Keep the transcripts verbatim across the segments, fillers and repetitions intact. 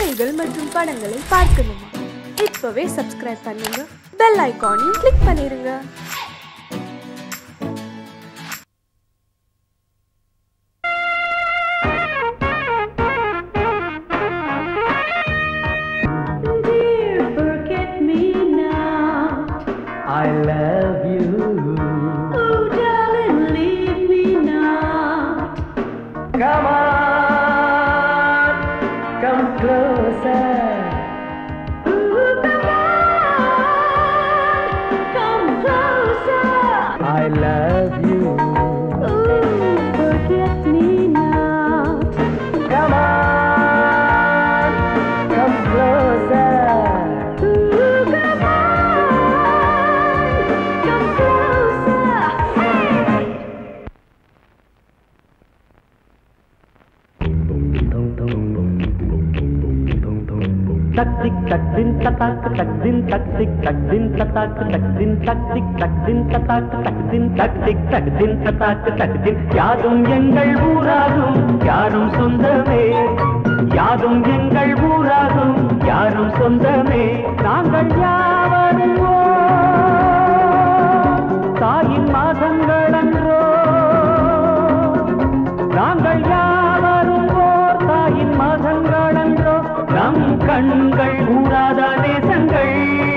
செய்திகள் மற்றும் படங்களை பார்க்கணுமா? இப்பவே சப்ஸ்கிரைப் பண்ணுங்க, பெல் ஐகானையும் கிளிக் பண்ணிருங்க. I love you. Oh, darling, leave me now. Come on, come closer. Ooh, come on, come closer. I love you. Ooh, forget me now. Come on, come closer. Ooh, come on, come closer. Hey! Tak tik tak din tak tak din tak tik tak din tak tak din tak tik tak din tak tak din tak tik tak din tak tak din யாதும் எங்கள் ஊராகும் யாரும் சொந்தமே யாதும் எங்கள் ஊராகும் யாரும் சொந்தமே நாங்கள் யாவரும் தாயின் மாதங்களன்றோ நாங்கள் யாவரும் ஓர் தாயின் மாதங்களன்றோ நம் கண்கள் ஊராத தேசங்கள்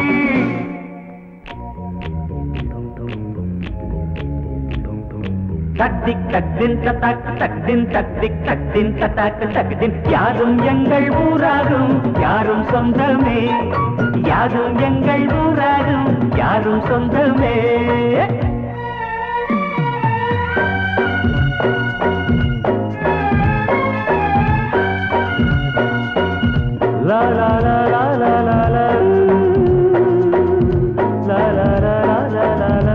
தட்டிக் தட்டின் தத்தாக்கு தட்டின் தட்டிக் தட்டின் தத்தாக்கு தட்டின் யாரும் எங்கள் ஊராகும் யாரும் சொந்தமே யாரும் எங்கள் ஊராகும் யாரும் சொந்தமே La la la la la la la la la la la la la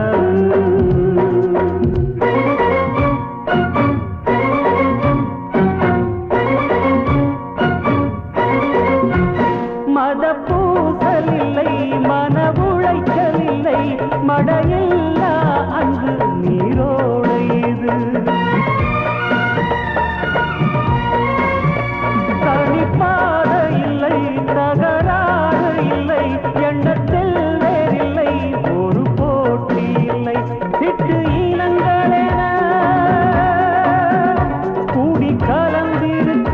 மத பூசல் இல்லை மன உளைச்சல் இல்லை மடையில்லா அங்கு நீரோடை இது தனிப்பாத இல்லை தகராறு இல்லை எண்ணத்தில் வேறில்லை ஒரு போட்டி இல்லை சிட்டு இனங்களென கூடி கலந்திருக்க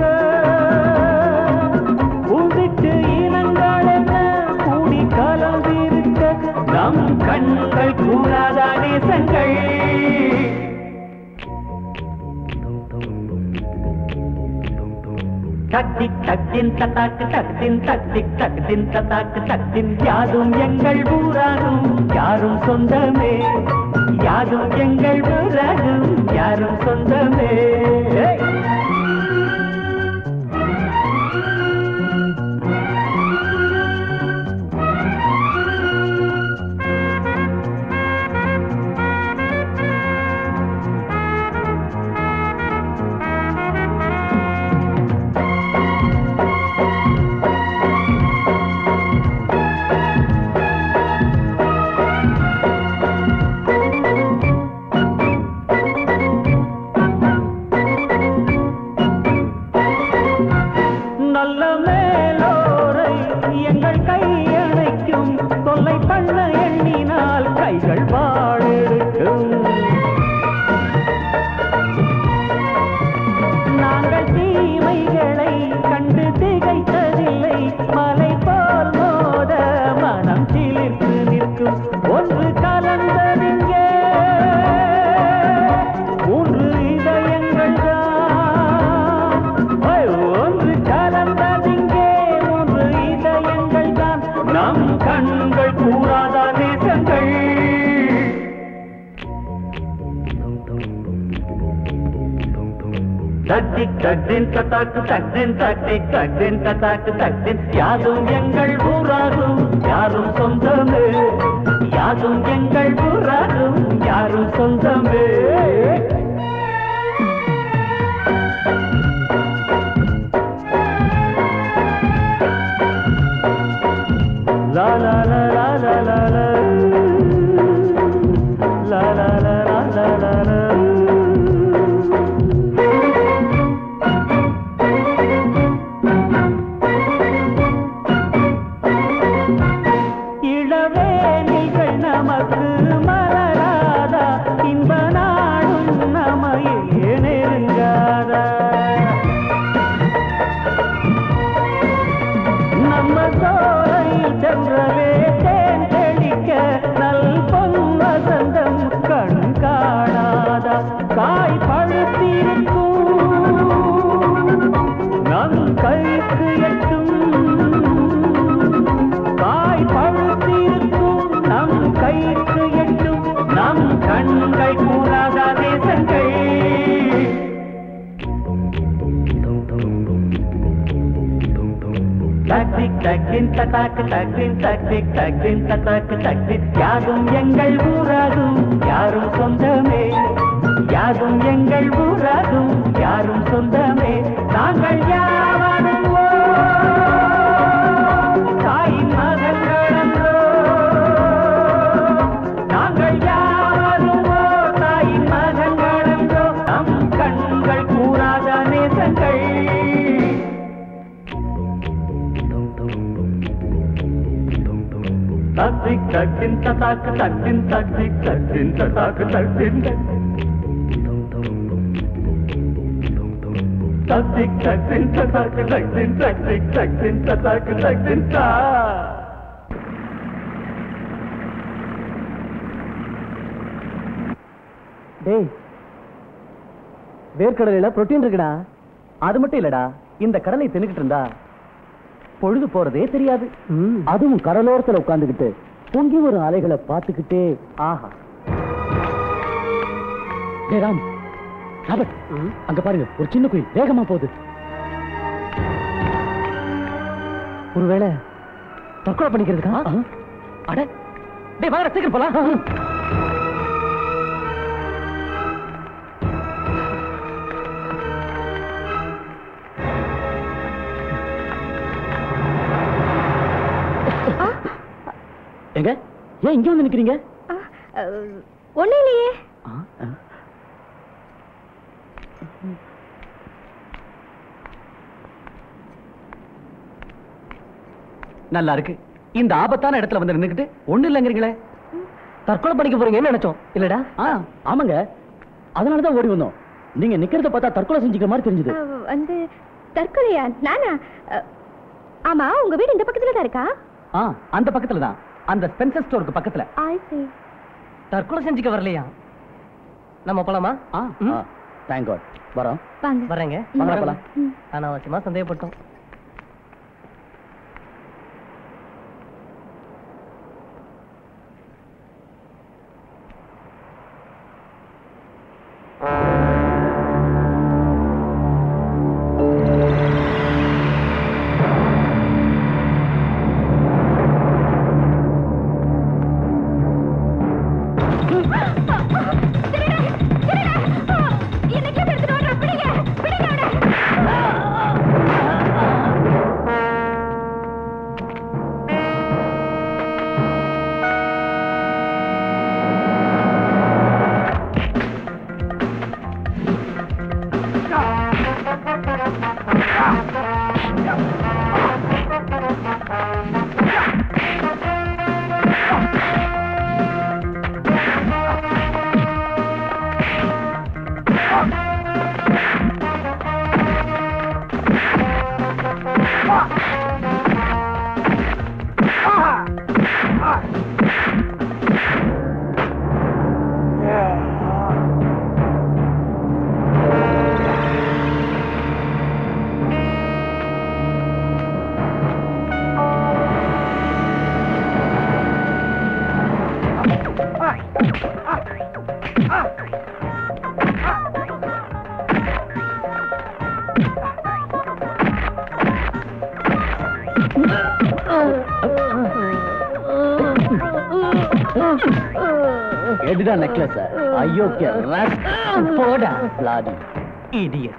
உதிட்டு இனங்களென கூடி கலந்திருக்க நம் கண்கள் கூறாத நேசங்கள் தட்டிக் தட்டின் தத்தாக்கு தட்டின் தட்டிக் தட்டின் தத்தாக்கு தட்டின் யாதும் எங்கள் ஊராகும் யாரும் சொந்தமே யாதும் எங்கள் ஊராகும் யாரும் சொந்தமே நல்ல மேலோரை எங்கள் கையணைக்கும் தொல்லை பண்ண எண்ணினால் கைகள் வாழெடுக்கும் நாங்கள் தீமைகளை கண்டு திகைத்ததில்லை மலை போல் மோத மனம் சிலிர்த்து நிற்கும் ஒன்று கலந்ததிங்கே மூன்று இதயங்கள் தான் ஒன்று கலந்ததிங்கே மூன்று இதயங்கள் தான் நம் கண்கள் கூறாத நேசங்கள் தட்டிக் தட்டின் தத்தாக்கு தட்டின் தட்டிக் தட்டின் தத்தாக்கு தட்டின் யாதும் எங்கள் ஊராகும் யாரும் சொந்தமே யாதும் எங்கள் ஊராகும் யாரும் சொந்தமே La la la la la la la la la la la la la தக்திக் தக்தின் ததாக்கு தக்தின் தக்திக் தக்தின் ததாக்கு தக்தின் யாதும் எங்கள் ஊராகும் யாரும் சொந்தமே யாதும் எங்கள் ஊராகும் யாரும் சொந்தமே நாங்கள் யாவரும் தாயின் மகன்களோ நாங்கள் யாவரும் தாயின் மகன்களோ நம் கண்கள் கூறாத நேசங்கள் தக்திக் தக்தின் ததாக்கு தக்தின் தக்திக் தக்தின் ததாக்கு தக்தின் தக்திக் தக்தின் ததாக்கு தக்தின் தக்திக் தக்தின் ததாக்கு தக்தின் தா டேய் வேர்க்கடலையில புரோட்டீன் இருக்குடா. அது மட்டும் இல்லடா, இந்த கடலை தின்னுக்கிட்டு இருந்தா பொழுது போறதே தெரியாது. அதுவும் கடலோரத்துல உட்கார்ந்துகிட்டு பொங்கி வரும் அலைகளை பார்த்துக்கிட்டே ஆஹா. டேய் ராம், ராபர்ட், அங்க பாருங்க ஒரு சின்ன குயில் வேகமா போகுது. ஒருவேளை தற்கொலை பண்ணிக்கிறதுக்கா? அட டேய் வாங்க சீக்கிரம் போலாம். எங்க ஏன் இங்க வந்து நிக்கிறீங்க? ஒண்ணு இல்லையே. நல்லா இருக்கு. இந்த ஆபத்தான இடத்துல வந்து நின்னுக்கிட்டு ஒண்ணு இல்லங்கிறீங்களே. தற்கொலை பண்ணிக்க போறீங்கன்னு நினைச்சோம். இல்லடா? ஆமாங்க, அதனாலதான் ஓடி வந்தோம். நீங்க நிக்கிறத பார்த்தா தற்கொலை செஞ்சுக்கிற மாதிரி தெரிஞ்சது. வந்து தற்கொலையா? நானா? ஆமா, உங்க வீடு இந்த பக்கத்துல தான் இருக்கா? ஆ, அந்த பக்கத்துல தான். அந்த ஸ்பென்சர் ஸ்டோருக்கு பக்கத்துல. ஐ சீ. தற்கொலை செஞ்சுக்க வரலையா? நம்ம போலாமா? ஆ, தேங்க் காட். வரோம். வாங்க. வரேங்க. வாங்க போலாம். அனாவசியமா சந்தேகப்பட்டோம். எடுடா நெக்லஸ். ஐயோ போடா லாடி இடியட்.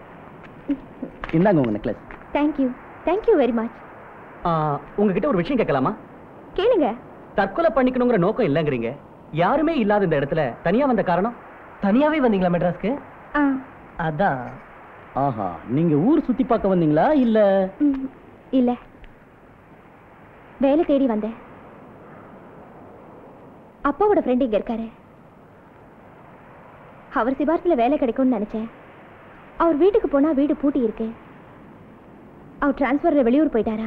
இந்தாங்க உங்க necklace. Thank you. Thank you very much. உங்ககிட்ட ஒரு விஷயம் கேட்கலாமா? கேளுங்க. தற்கொலை பண்ணிக்கணுங்கிற நோக்கம் இல்லங்கறீங்க. யாருமே இல்லாத இந்த இடத்துல தனியா வந்த காரணம்? தனியாவே வந்தீங்களா மெட்ராஸ்க்கு? ஆ, அதான். ஆஹா, நீங்க ஊர் சுத்தி பார்க்க வந்தீங்களா இல்ல? இல்ல, வேலை தேடி வந்தேன். அப்பாவோட ஃப்ரெண்ட் இங்க இருக்காரு. அவர் சிபார்சில வேலை கிடைக்கும்னு நினைச்சேன். அவர் வீட்டுக்கு போனா வீடு பூட்டி இருக்கு. அவர் டிரான்ஸ்ஃபர்ல வெளியூர் போயிட்டாரா?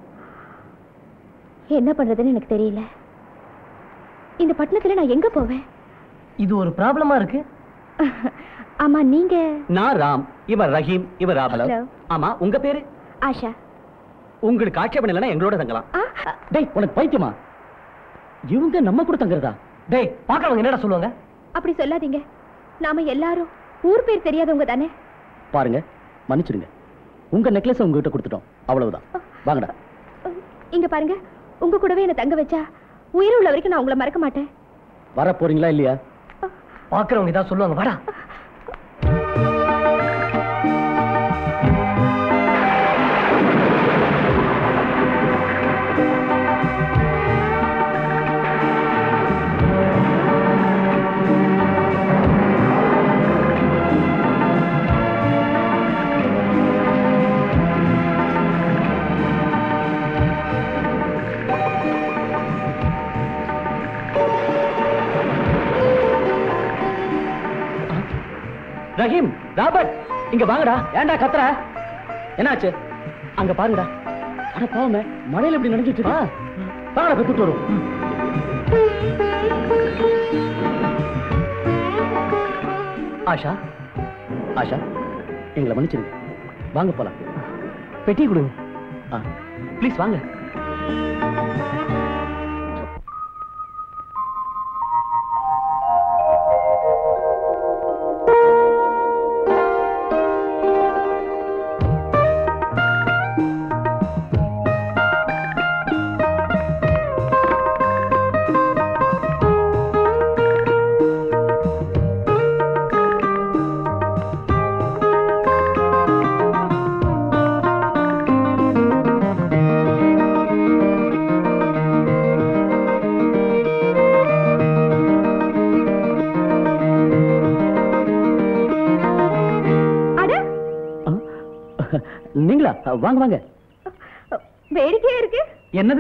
என்ன பண்றதுன்னு எனக்கு தெரியல. இந்த பட்டணத்துல நான் எங்க போவேன்? இது ஒரு ப்ராப்ளமா இருக்கு. ஆமா, நீங்க? நான் ராம், இவர் ரஹீம், இவர் ராபலோ. ஆமா, உங்க பேரு? ஆஷா. உங்களுக்கு ஆட்சேபணம் இல்லைன்னா எங்களோட தங்கலாம். டேய், உனக்கு பைத்தியமா? இவங்க நம்ம கூட தங்குறதா? டேய், பாக்குறவங்க என்னடா சொல்லுவாங்க? அப்படி சொல்லாதீங்க. நாம எல்லாரும் ஊர் பேர் தெரியாதவங்க தானே. பாருங்க, மன்னிச்சிடுங்க. உங்க நெக்லஸ் உங்ககிட்ட கொடுத்துட்டோம், அவ்வளவுதான். வாங்கடா. இங்க பாருங்க, உங்க கூடவே என்ன தங்க வச்சா உயிர் உள்ள வரைக்கும் நான் உங்களை மறக்க மாட்டேன். வர போறீங்களா இல்லையா? பாக்குறவங்க இதான் சொல்லுவாங்க. வாடா. ரஹீம், ராபர்ட், இங்க வாங்கடா. ஏன்டா கத்துற? என்னாச்சு? அங்க பாருங்கடா. அட பாவமே, மழையில எப்படி நனைஞ்சிட்டு இருக்கா? வாங்கடா, போய் கூட்டு வரும். ஆஷா, ஆஷா, எங்களை மன்னிச்சிருங்க. வாங்க போலாம். பெட்டி கொடுங்க. ப்ளீஸ் வாங்க. நீங்களா? வாங்க வாங்க. வேடிக்கையா இருக்கு. என்னது?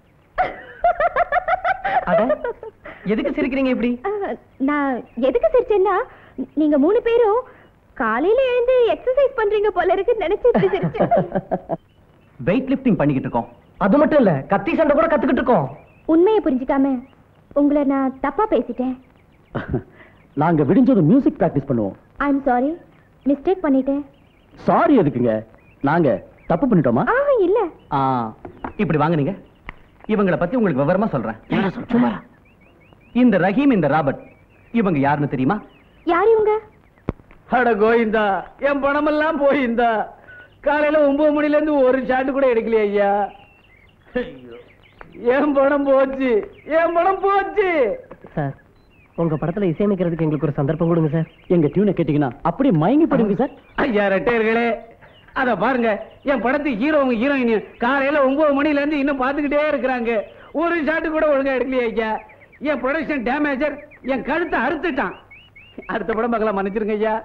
அட, எதுக்கு சிரிக்கிறீங்க இப்படி? நான் எதுக்கு சிரிச்சேன்னா, நீங்க மூணு பேரும் காலையில எழுந்து எக்ஸசைஸ் பண்றீங்க போல இருக்கு நினைச்சிட்டு சிரிச்சேன். வெயிட் லிஃப்டிங் பண்ணிக்கிட்டு இருக்கோம். அது மட்டும் இல்ல, கத்தி சண்டை கூட கத்துக்கிட்டு இருக்கோம். உண்மையை புரிஞ்சுக்காம உங்களை நான் தப்பா பேசிட்டேன். நாங்க விடிஞ்சது மியூசிக் பிராக்டிஸ் பண்ணுவோம். ஐ அம் சாரி, மிஸ்டேக் பண்ணிட்டேன். சாரி எதுக்குங்க? நாங்க தப்பு பண்ணிட்டோமா? ஆ இல்ல. ஆ, இப்படி வாங்க. நீங்க இவங்களை பத்தி உங்களுக்கு விவரமா சொல்றேன். சும்மா. இந்த ரஹீம், இந்த ராபர்ட், இவங்க யாருன்னு தெரியுமா? யார் இவங்க? அட கோயிந்தா, என் பணமெல்லாம் போயிருந்தா. காலையில ஒன்பது மணில இருந்து ஒரு ஷாட் கூட எடுக்கலையா ஐயா? என் பணம் போச்சு, என் பணம் போச்சு. சார், உங்க படத்துல இசையமைக்கிறதுக்கு எங்களுக்கு ஒரு சந்தர்ப்பம் கொடுங்க சார். எங்க டியூனை கேட்டீங்கன்னா அப்படியே மயங்கி போடுங்க சார். ஐயா ரெட்டையர்களே, அத பாருங்க, என் படத்து ஹீரோவும் ஹீரோயின் காலையில ஒன்பது மணில இருந்து இன்னும் பாத்துக்கிட்டே இருக்கிறாங்க. ஒரு ஷாட் கூட ஒழுங்கா எடுக்கலையா ஐயா? என் ப்ரொடக்ஷன் டேமேஜர் என் கழுத்தை அறுத்துட்டான். அடுத்த படம் பார்க்கலாம், மன்னிச்சிருங்க ஐயா.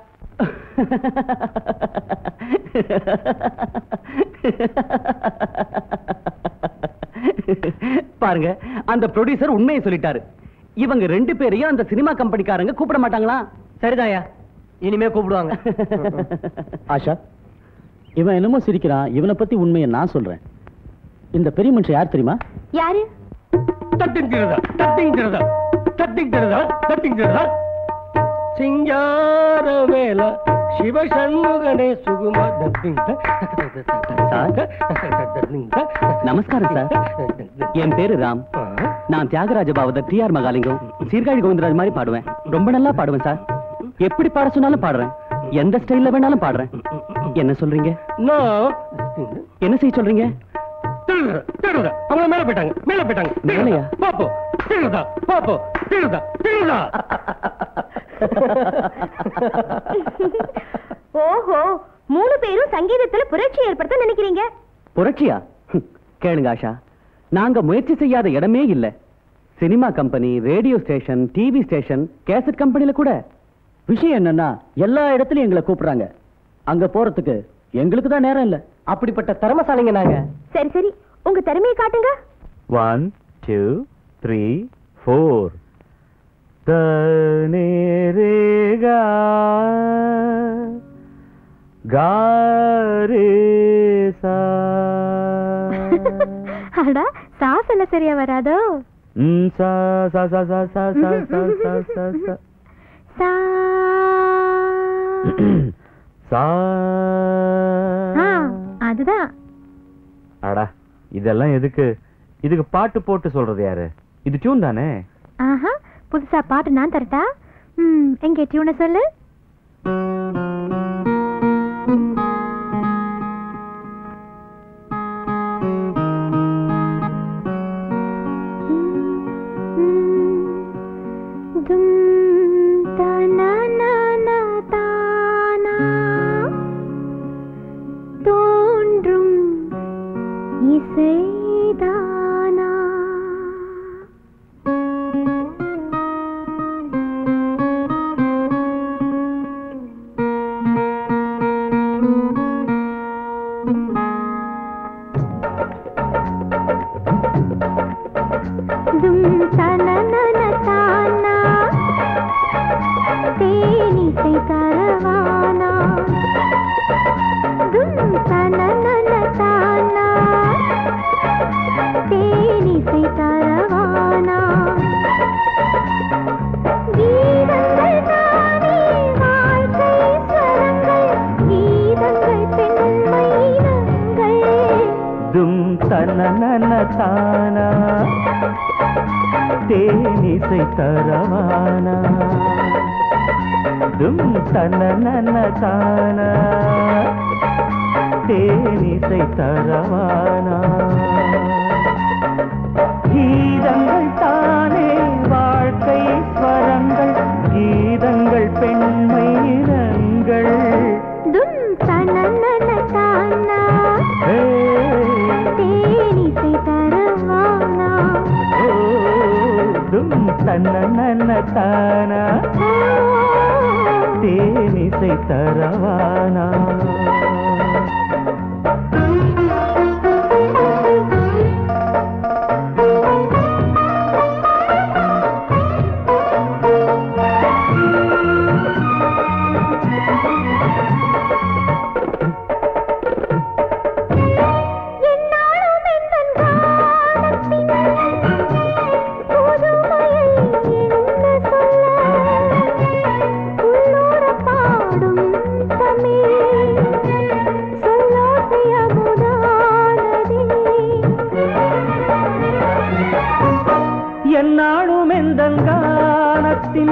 பாருங்க, அந்த ப்ரொடியூசர் உண்மையை சொல்லிட்டாரு. இவங்க ரெண்டு பேரையும் அந்த சினிமா கம்பெனிக்காரங்க கூப்பிட மாட்டாங்களா? சரிதாயா, இனிமே கூப்பிடுவாங்க. ஆஷா, இவன் என்னமோ சிரிக்கிறான். இவனை பத்தி உண்மையை நான் சொல்றேன். இந்த பெரிய மனுஷன் யார் தெரியுமா? யாரு? தட்டிங் திருதா, தட்டிங் திருதா, தட்டிங் திருதா, தட்டிங் திருதா. சிங்கார வேல சிவசண்முகனே சுகுமா. நமஸ்காரம் சார். என் பேரு ராம். நான் தியாகராஜ பாவத டி ஆர் மகாலிங்கம், சீர்காழி கோவிந்தராஜ் மாதிரி பாடுவேன். ரொம்ப நல்லா பாடுவேன் சார். எப்படி பாட சொன்னாலும் பாடுறேன். எந்த ஸ்டைல்ல வேணாலும் பாடுறேன். என்ன சொல்றீங்க? என்ன செய்ய சொல்றீங்க? அவங்க மேல போயிட்டாங்க, மேல போயிட்டாங்க. மேலையா? பாப்போ திருதா, பாப்போ திருதா, திருதா. ஓஹோ, மூணு பேரும் சங்கீதத்துல புரட்சி ஏற்படுத்த நினைக்கிறீங்க. புரட்சியா? கேளுங்க ஆஷா, நாங்க முயற்சி செய்யாத இடமே இல்ல. Cinema company, radio station, TV station, cassette கம்பெனில கூட. விஷயம் என்னன்னா, எல்லா இடத்துலயும் எங்களை கூப்பிடுறாங்க. அங்க போறதுக்கு எங்களுக்கு தான் நேரம் இல்ல. அப்படிப்பட்ட திறமசாலிங்க நாங்க. சரி சரி, உங்க திறமையை காட்டுங்க. One two three four. தனேரேகா காரேசா. அடா, சாஸ் எல்லாம் சரியா வராதோ? ம் சா சா சா சா சா சா சா சா சா சா சா சா. ஆ, அதுதான். அடா, இதெல்லாம் எதுக்கு? இதுக்கு பாட்டு போட்டு சொல்றது யாரு? இது டியூன் தானே? ஆஹா, புதுசா பாட்டு நான் தரட்டா? ம், எங்க டியூனை சொல்லு. இசைதானா தும் தனனன தானா தேனிசை தரவானா தும் தனனன தானா தேனிசை தரவானா கீதங்கள் தானே வாழ்க்கை ஸ்வரங்கள் கீதங்கள் பெண்மை இனங்கள் தும் தனனன தானா தேனிசை தரவானா தும் தனனன தானா தேனிசை தரவானா கீதங்கள் தானே வாழ்க்கை ஸ்வரங்கள் கீதங்கள் பெண்மை இனங்கள் தும் தனனன தானா தேனிசை தரவானா தும் தனனன தானா தேனிசை தரவானா என்னாலும் எந்தங்கானத்தின்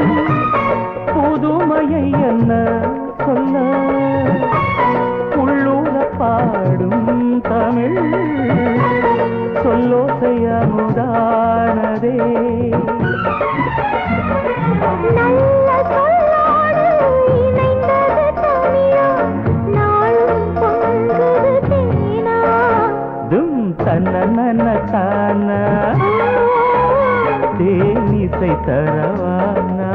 புதுமையை என்ன சொல்ல உள்ளூர பாடும் தமிழ் சொல்லோசையமுதானதே நல்ல சொல்லோடு இணைந்தது தமிழா நாளும் பொங்குது தேனா தும் தனனன தானா தேனிசை தரவானா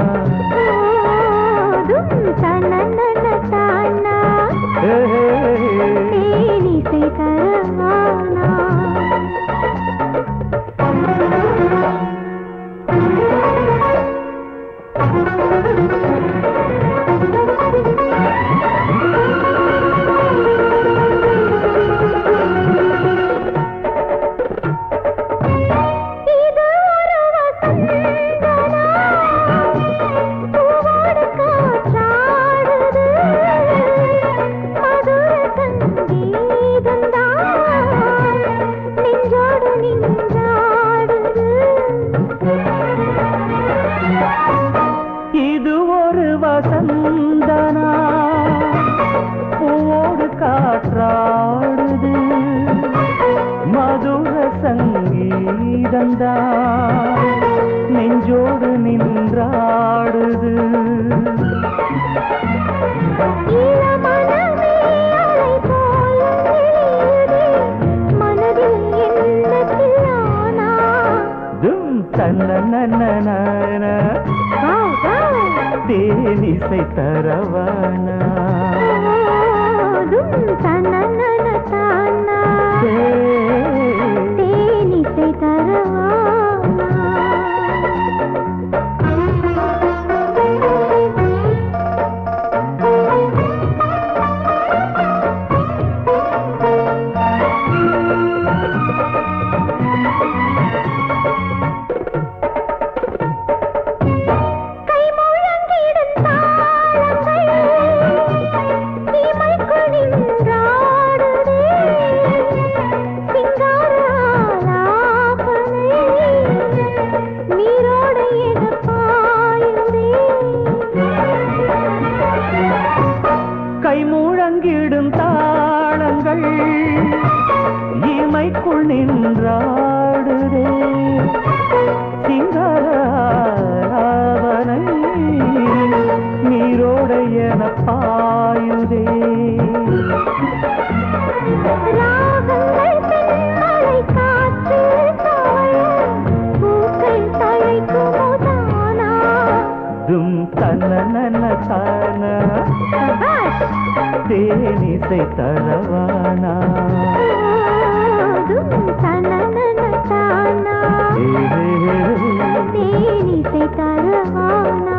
தும் தனனன தானா தேனிசை தரவானா இது ஒரு வசந்தனா பூவோடு காற்றாடுது மதுர சங்கீதந்தா நெஞ்சோடு நின்றாடுது இளமனமே அலை போல எரியுதே மனதில் எண்ணத்தில் ஆனா தும் தனனன தேனிசை தரவானா தும் தனனன தானா தேனிசை தரவானா கைமுழங்கிடும் தாளங்கள் இமைக்குள் நின்றாடுதே சிங்காரவனை நீரோடையன பாயுதே ராகங்கள் தேனிசை தரவானா தேனிசை தரவானா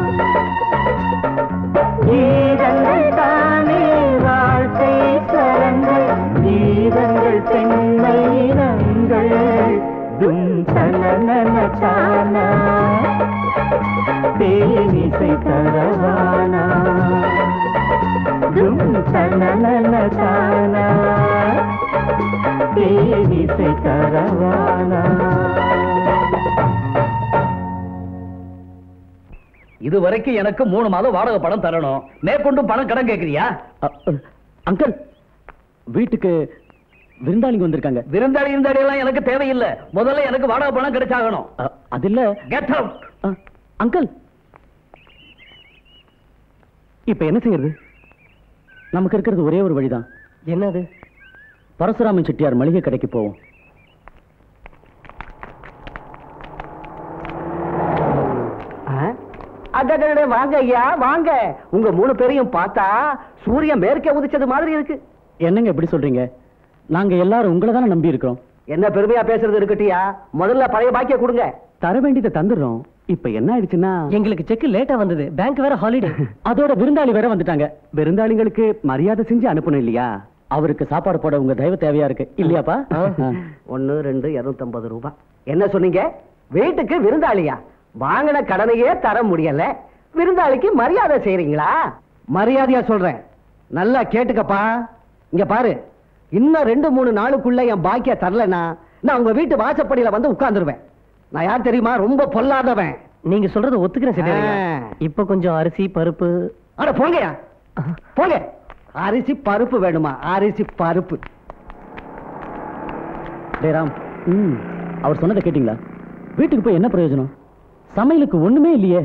கீதங்கள் தானே வாழ்க்கை சரங்கள் கீதங்கள் பெண்மை இனங்கள் தும் சலனன தேனிசை தரவானா தும் சலனன தேனிசை தரவானா. இது வரைக்கும் எனக்கு மூணு மாதம் வாடகை பணம் தரணும். மேற்கொண்டும் பணம் கடன் கேட்கறியா? அங்கிள், வீட்டுக்கு விருந்தாளிங்க வந்திருக்காங்க. விருந்தாளி இருந்தாடி எல்லாம் எனக்கு தேவையில்லை. முதல்ல எனக்கு வாடகை பணம் கிடைச்சாகணும். அது இல்ல. Get out. அங்கிள், இப்ப என்ன செய்யறது? நமக்கு இருக்கிறது ஒரே ஒரு வழிதான். என்னது? பரசுராமன் செட்டியார் மளிகை கடைக்கு போவோம். அடடே, வாங்க ஐயா வாங்க. உங்க மூணு பேரையும் பார்த்தா சூரியன் மேற்கே உதிச்சது மாதிரி இருக்கு. என்னங்க எப்படி சொல்றீங்க? நாங்க எல்லாரும் உங்களை தானே நம்பி இருக்கோம். என்ன பெருமையா பேசுறது இருக்கட்டியா? முதல்ல பழைய பாக்கிய கொடுங்க. தர வேண்டியதை தந்துடுறோம். இப்ப என்ன ஆயிடுச்சுன்னா, எங்களுக்கு செக் லேட்டா வந்தது. பேங்க் வேற ஹாலிடே. அதோட விருந்தாளி வேற வந்துட்டாங்க. விருந்தாளிகளுக்கு மரியாதை செஞ்சு அனுப்பணும் இல்லையா? அவருக்கு சாப்பாடு போட உங்க தயவு தேவையா இருக்கு இல்லையாப்பா? ஒன்னு ரெண்டு இருநூத்தி ஐம்பது ரூபாய். என்ன சொன்னீங்க? வீட்டுக்கு விருந்தாளியா? வாங்கின கடனையே தர முடியல, விருந்தாளிக்கு மரியாதை செய்றீங்களா? மரியாதையா சொல்றேன், நல்லா கேட்டுக்கப்பா. இங்க பாரு, இன்னும் ரெண்டு மூணு நாளுக்குள்ள என் பாக்கிய தரலனா நான் உங்க வீட்டு வாசப்படியில வந்து உட்கார்ந்துருவேன். நான் யார் தெரியுமா? ரொம்ப பொல்லாதவன். நீங்க சொல்றது ஒத்துக்கிறேன். இப்ப கொஞ்சம் அரிசி பருப்பு. அட போங்கயா, போங்க. அரிசி பருப்பு வேணுமா? அரிசி பருப்பு. டேராம், அவர் சொன்னதை கேட்டீங்களா? வீட்டுக்கு போய் என்ன பிரயோஜனம்? சமையலுக்கு ஒண்ணுமே இல்லையே.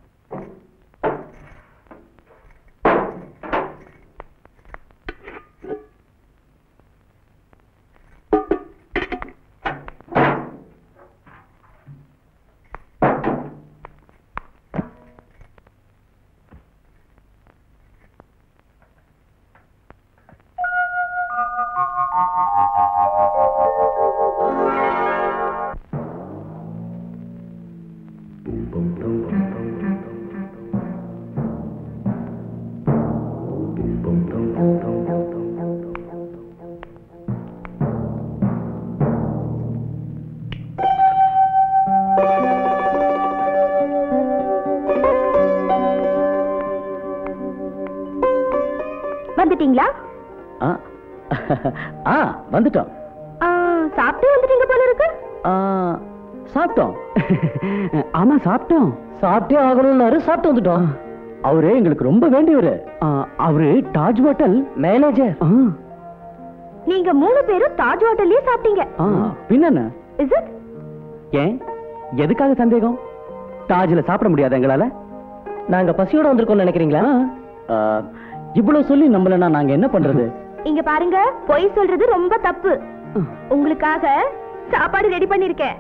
வந்துட்டீங்களா? ஆ, வந்துட்டோம். சாப்பிட்டு வந்துட்டீங்க போல இருக்கு. சாப்பிட்டோம். ஆமா, சாப்பிட்டோம். சாப்பிட்டே ஆகணும்னாரு, சாப்பிட்டு வந்துட்டோம். அவரு எங்களுக்கு ரொம்ப வேண்டியவரு. அவரு தாஜ் ஹோட்டல் மேனேஜர். நீங்க மூணு பேரும் தாஜ் ஹோட்டல்லயே சாப்பிட்டீங்க. பின்ன இஸ் இட்? ஏன், எதுக்காக சந்தேகம்? தாஜ்ல சாப்பிட முடியாது எங்களால? நாங்க பசியோட வந்திருக்கோம் நினைக்கிறீங்களா? இவ்வளவு சொல்லி நம்மளனா நாங்க என்ன பண்றது? இங்க பாருங்க, பொய் சொல்றது ரொம்ப தப்பு. உங்களுக்காக சாப்பாடு ரெடி பண்ணிருக்கேன்.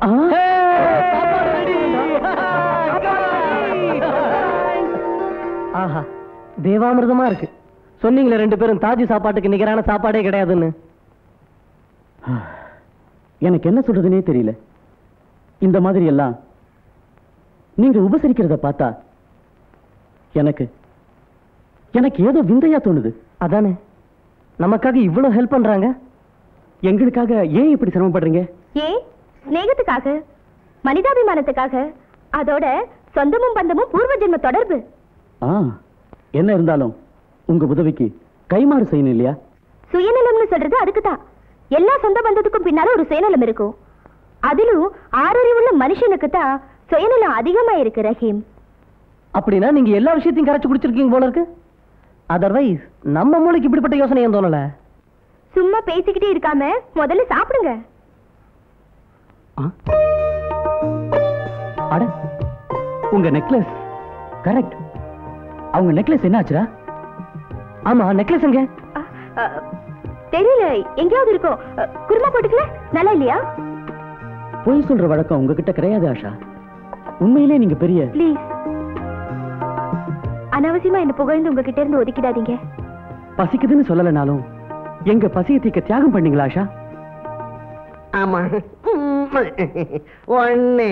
ஆஹா, தேவாமிர்தமா இருக்கு. சொன்னீங்களே ரெண்டு பேரும் தாஜ் சாப்பாட்டுக்கு நிகரான சாப்பாடே கிடையாதுன்னு. எனக்கு என்ன சொல்றதுன்னே தெரியல. இந்த மாதிரி எல்லாம் நீங்க உபசரிக்கிறத பார்த்தா எனக்கு எனக்கு ஏதோ விந்தையா தோணுது. அதானே, நமக்காக இவ்வளவு ஹெல்ப் பண்றாங்க. எங்களுக்காக ஏன் இப்படி சிரமப்படுறீங்க? ஏன்? ஸ்நேகத்துக்காக, மனிதாபிமானத்துக்காக, அதோட சொந்தமும் பந்தமும் பூர்வ ஜென்ம தொடர்பு. ஆ, என்ன இருந்தாலும் உங்க உதவிக்கு கைமாறு செய்யணும் இல்லையா? சுயநலம்னு சொல்றது அதுக்குதான். எல்லா சொந்த பந்தத்துக்கும் பின்னால ஒரு சுயநலம் இருக்கும். அதிலும் ஆறறிவுள்ள மனுஷனுக்கு தான் சுயநலம் அதிகமா இருக்கு ரஹீம். அப்படின்னா நீங்க எல்லா விஷயத்தையும் கரைச்சு குடிச்சிருக்கீங்க போல இருக்கு. அதர்வைஸ் நம்ம மூளைக்கு இப்படிப்பட்ட யோசனை ஏன் தோணல? சும்மா பேசிக்கிட்டே இருக்காம முதல்ல சாப்பிடுங்க. அட, உங்க நெக்லஸ். கரெக்ட். அவங்க நெக்லஸ் என்ன ஆச்சுடா? ஆமா, நெக்லஸ் எங்க? தெரியல, எங்கேயாவது இருக்கும். குருமா போட்டுக்கல, நல்லா இல்லையா? பொய் சொல்ற வழக்கம் உங்ககிட்ட கிடையாது ஆஷா. உண்மையிலே நீங்க பெரிய. ப்ளீஸ், அனாவசியமா என்ன புகழ்ந்து உங்ககிட்ட இருந்து ஒதுக்கிடாதீங்க. பசிக்குதுன்னு சொல்லலனாலும் எங்க பசியை தீக்க தியாகம் பண்ணீங்களா ஆஷா? ஆமா. ஒன்னு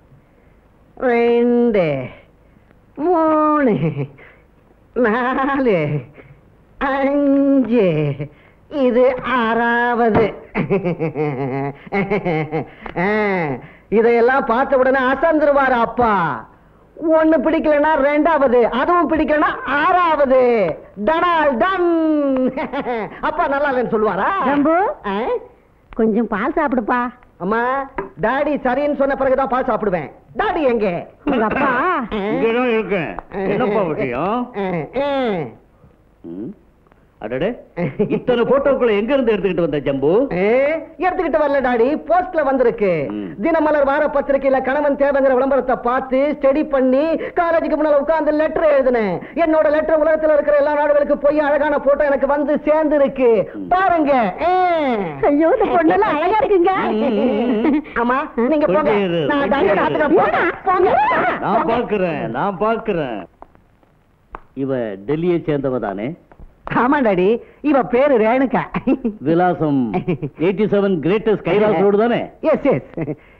ரெண்டு மூணு நாலு அஞ்சு இது ஆறாவது. இதையெல்லாம் பார்த்த உடனே அசந்துருவாரு அப்பா. ஒண்ணு பிடிக்கலன்னா ரெண்டாவது, அதுவும் பிடிக்கலன்னா ஆறாவது. டனால் டன். அப்பா நல்லா இல்லைன்னு சொல்லுவாரா? ஜம்பு, கொஞ்சம் பால் சாப்பிடுப்பா. அம்மா, டாடி சரின்னு சொன்ன பிறகுதான் பால் சாப்பிடுவேன். டாடி எங்க? உங்க அப்பா இங்கதான் இருக்கேன். என்னப்பா விஷயம்? அடடே, இத்தனை போட்டோக்களை எங்க இருந்து எடுத்துக்கிட்டு வந்த ஜம்பு? எடுத்துக்கிட்டு வரல டாடி, போஸ்ட்ல வந்திருக்கு. தினமலர் வார பத்திரிகையில கணவன் தேவைங்கிற விளம்பரத்தை பார்த்து ஸ்டடி பண்ணி காலேஜுக்கு முன்னால உட்கார்ந்து லெட்டர் எழுதினேன். என்னோட லெட்டர் உலகத்துல இருக்கிற எல்லா நாடுகளுக்கு போய் அழகான போட்டோ எனக்கு வந்து சேர்ந்து இருக்கு. பாருங்க. ஐயோ, இந்த பொண்ணெல்லாம் அழகா இருக்குங்க. ஆமா, நீங்க போங்க. நான் டாடி போங்க. நான் பாக்குறேன், நான் பாக்குறேன். இவ டெல்லியை சேர்ந்தவ தானே? ஆமா டாடி, இவ பேரு ரேணுகா. விலாசம் eighty seven greatest Kailash road தானே? Yes yes.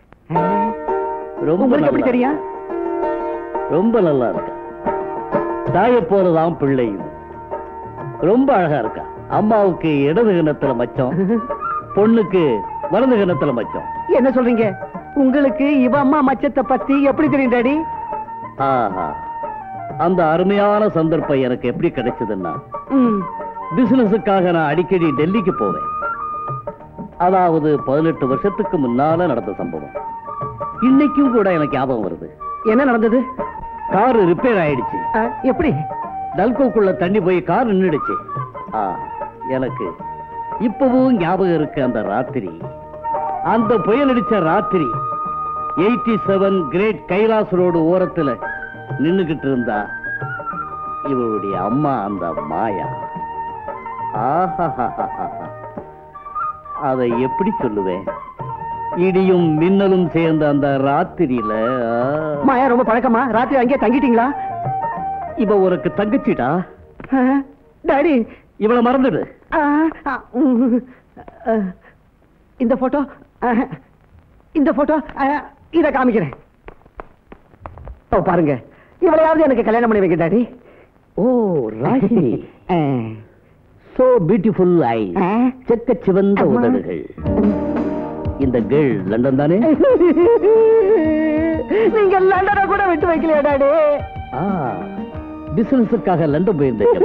ரொம்ப எப்படி தெரியும்? ரொம்ப நல்லா இருக்கா. தாயை போலதான் பிள்ளையும் ரொம்ப அழகா இருக்கா. அம்மாவுக்கு இடது கிணத்துல மச்சம், பொண்ணுக்கு வலது கிணத்துல மச்சம். என்ன சொல்றீங்க? உங்களுக்கு இவ அம்மா மச்சத்தை பத்தி எப்படி தெரியும் டாடி? ஆஹா, அந்த அருமையான சந்தர்ப்பம் எனக்கு எப்படி கிடைச்சதுன்னா, பிசினஸுக்காக நான் அடிக்கடி டெல்லிக்கு போவேன். அதாவது பதினெட்டு வருஷத்துக்கு முன்னால நடந்த சம்பவம் இன்னைக்கும் கூட எனக்கு ஞாபகம் வருது. என்ன நடந்தது? கார் ரிப்பேர் ஆயிடுச்சு. எப்படி? டல்கோக்குள்ள தண்ணி போய் கார் நின்னுடுச்சு. எனக்கு இப்பவும் ஞாபகம் இருக்கு அந்த ராத்திரி. அந்த புயல் அடிச்ச ராத்திரி eighty seven great Kailash road ஓரத்துல நின்னுகிட்டு இருந்தா இவருடைய அம்மா, அந்த மாயா. அதை எப்படி சொல்லுவேன்? இடியும் மின்னலும் சேர்ந்த அந்த ராத்திரியில. மாயா ரொம்ப பழக்கமா? ராத்திரி அங்கேயே தங்கிட்டீங்களா? இவ உனக்கு தங்கச்சிடா டாடி. இவளை மறந்துடு. இந்த போட்டோ, இந்த போட்டோ இத காமிக்கிறேன். பாருங்க, இவளையாவது எனக்கு கல்யாணம் பண்ணி வைக்க daddy. Oh Ragini, so beautiful eye, செக்க சிவந்த உதடுகள். இந்த கேர்ள் லண்டன் தானே? நீங்க லண்டனை கூட விட்டு வைக்கலையா டாடி? பிசினஸுக்காக லண்டன் போயிருந்தேன்.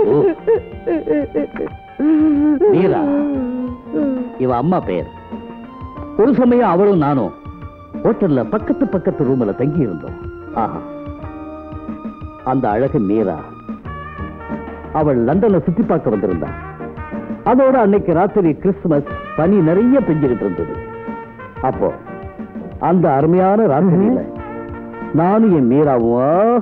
மீரா இவ அம்மா பெயர். ஒரு சமயம் அவளும் நானும் ஹோட்டல்ல பக்கத்து பக்கத்து ரூம்ல தங்கி இருந்தோம். ஆஹா, அந்த அழகு மீரா அவள் லண்டன்ல சுத்தி பார்க்க வந்திருந்தா. அதோட அன்னைக்கு ராத்திரி கிறிஸ்துமஸ் பனி நிறைய பெஞ்சுகிட்டு இருந்தது. அப்போ அந்த அருமையான ராத்திரியில நானும் என் மீராவும்.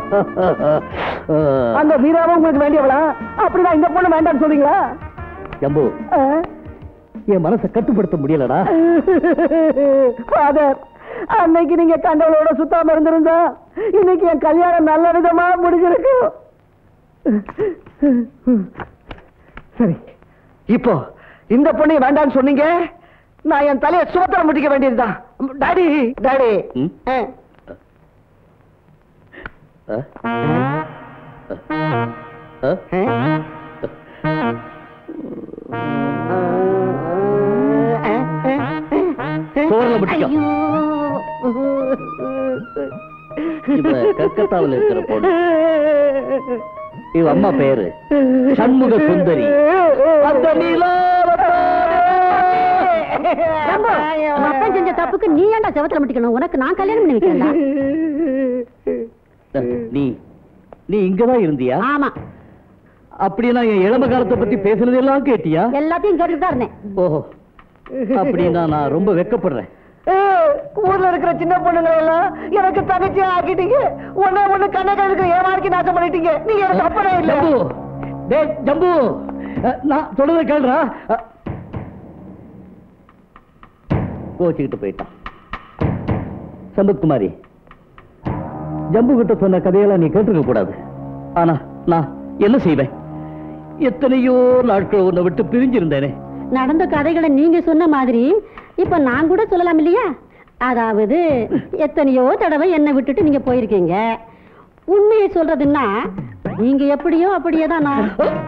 அந்த மீராவும் உங்களுக்கு வேண்டியவளா? அப்படின்னா இந்த பொண்ணு வேண்டாம்னு சொல்றீங்களா? ஜம்பு, என் மனசை கட்டுப்படுத்த முடியலடா. ஃபாதர், அன்னைக்கு நீங்க கண்டவளோட சுத்தாம இருந்திருந்தா இன்னைக்கு என் கல்யாணம் நல்ல விதமா முடிஞ்சிருக்கு. சரி, இப்போ இந்த பொண்ணை வேண்டாம்னு சொன்னீங்க, நான் என் தலையை சுமத்திர முடிக்க வேண்டியதுதான். Daddy, daddy. கல்கத்தாவில் இருக்கிற பொண்ணு. இவ அம்மா பேரு சண்முக சுந்தரி. செஞ்ச தப்புக்கு நீ ஏன்டா செவத்துல முட்டிக்கணும்? உனக்கு நான் கல்யாணம் பண்ணி வைக்கிறேன். நீ நீ இங்கதான் இருந்தியா? ஆமா. அப்படின்னா என் இளம காலத்தை பத்தி பேசுறது எல்லாம் கேட்டியா? எல்லாத்தையும் கேட்டுதான் இருந்தேன். ஓஹோ, அப்படின்னா நான் ரொம்ப வெக்கப்படுறேன். ஊர்ல இருக்கிற சின்ன பொண்ணுங்க எல்லாம் எனக்கு தங்கச்சி ஆக்கிட்டீங்க. ஒண்ணு ஒண்ணு கண்ணக ஏமாக்கி நாசம் பண்ணிட்டீங்க. நீங்க எனக்கு அப்பனே இல்ல. ஜம்பு, நான் சொல்றதை கேள்றா. கோச்சுக்கிட்டு போயிட்டான். சம்பத்குமாரி, ஜம்பு கிட்ட சொன்ன கதையெல்லாம் நீ கேட்டுக்க கூடாது. ஆனா நான் என்ன செய்வேன்? எத்தனையோ நாட்கள் உன்னை விட்டு பிரிஞ்சிருந்தேனே. நடந்த கதைகளை நீங்க சொன்ன மாதிரி இப்ப நான் கூட சொல்லலாம் இல்லையா? அதாவது எத்தனையோ தடவை என்னை விட்டுட்டு நீங்க போயிருக்கீங்க. உண்மையை சொல்றதுன்னா நீங்க எப்படியோ அப்படியே தான் நான்.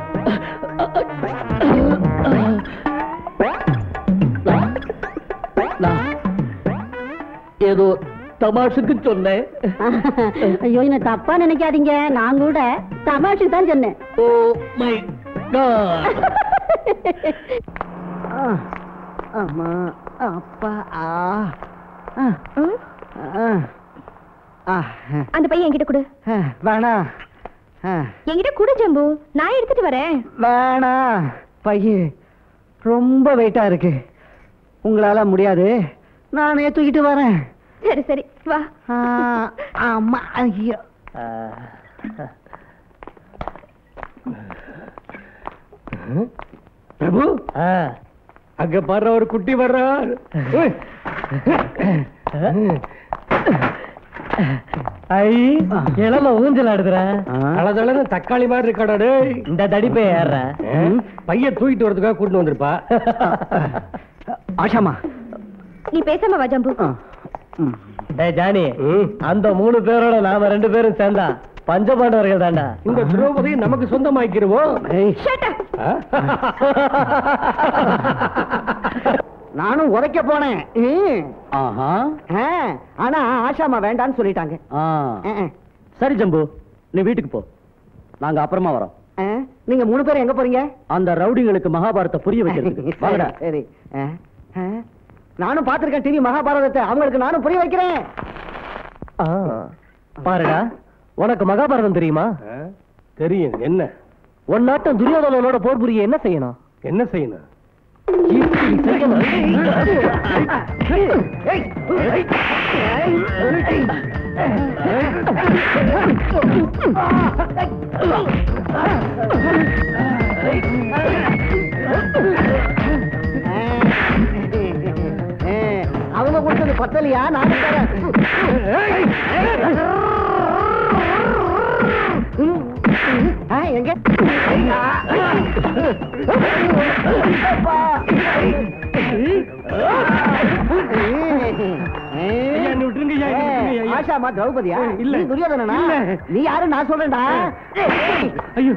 ஏதோ தமாஷுக்கு சொன்னேன். ஐயோ, என்ன தப்பா நினைக்காதீங்க, நான் கூட தமாஷுக்கு தான் சொன்னேன். Oh my God. அம்மா அப்பா ஆ அந்த பையன் என்கிட்ட கொடு. வேணா என்கிட்ட கொடு ஜம்பு, நான் எடுத்துட்டு வரேன். வேணா, பையன் ரொம்ப வெயிட்டா இருக்கு, உங்களால முடியாது, நானே தூக்கிட்டு வரேன். சரி சரி வா. அம்மா ஐயோ. பிரபு, அங்க பாடுற ஒரு குட்டி வர்றார். ஐ இளம ஊஞ்சல் ஆடுதுறேன். அழதழன்னு தக்காளி மாதிரி இருக்காடா. இந்த தடிப்பை ஏற பையன் தூக்கிட்டு வரதுக்காக கூட்டு வந்திருப்பா. ஆஷாமா, நீ பேசாம வா ஜம்பு. ஜானி, அந்த மூணு பேரோட நாம ரெண்டு பேரும் சேர்ந்தா பஞ்சபாண்டவர்கள் தாண்டா. இந்த திரௌபதியை நமக்கு சொந்தமாக்கிடுவோம். நானும் உதைக்க போனேன். ஆஹா. ஆனா ஆஷாமா வேண்டான்னு சொல்லிட்டாங்க. சரி ஜம்பு, நீ வீட்டுக்கு போ, நாங்க அப்புறமா வரோம். நீங்க மூணு பேரும் எங்க போறீங்க? அந்த ரவுடிங்களுக்கு மகாபாரத்தை புரிய வைக்கிறதுக்கு. வாங்கடா. சரி, நானும் பாத்திருக்கேன் டிவி மகாபாரதத்தை, அவங்களுக்கு நானும் புரிய வைக்கிறேன். பாருடா, உனக்கு மகாபாரதம் தெரியுமா? தெரியும். என்ன? உன் நாட்டம் துரியோதனோட போர் புரிய என்ன செய்யணும்? என்ன செய்யணும்? அவங்க கொடுத்தது பத்தலையா? நான் எங்க ஆஷாமா திரௌபதியா? இல்ல துரியோதனா? நீ யாரு நான் சொல்றேன்டா. ஐயோ,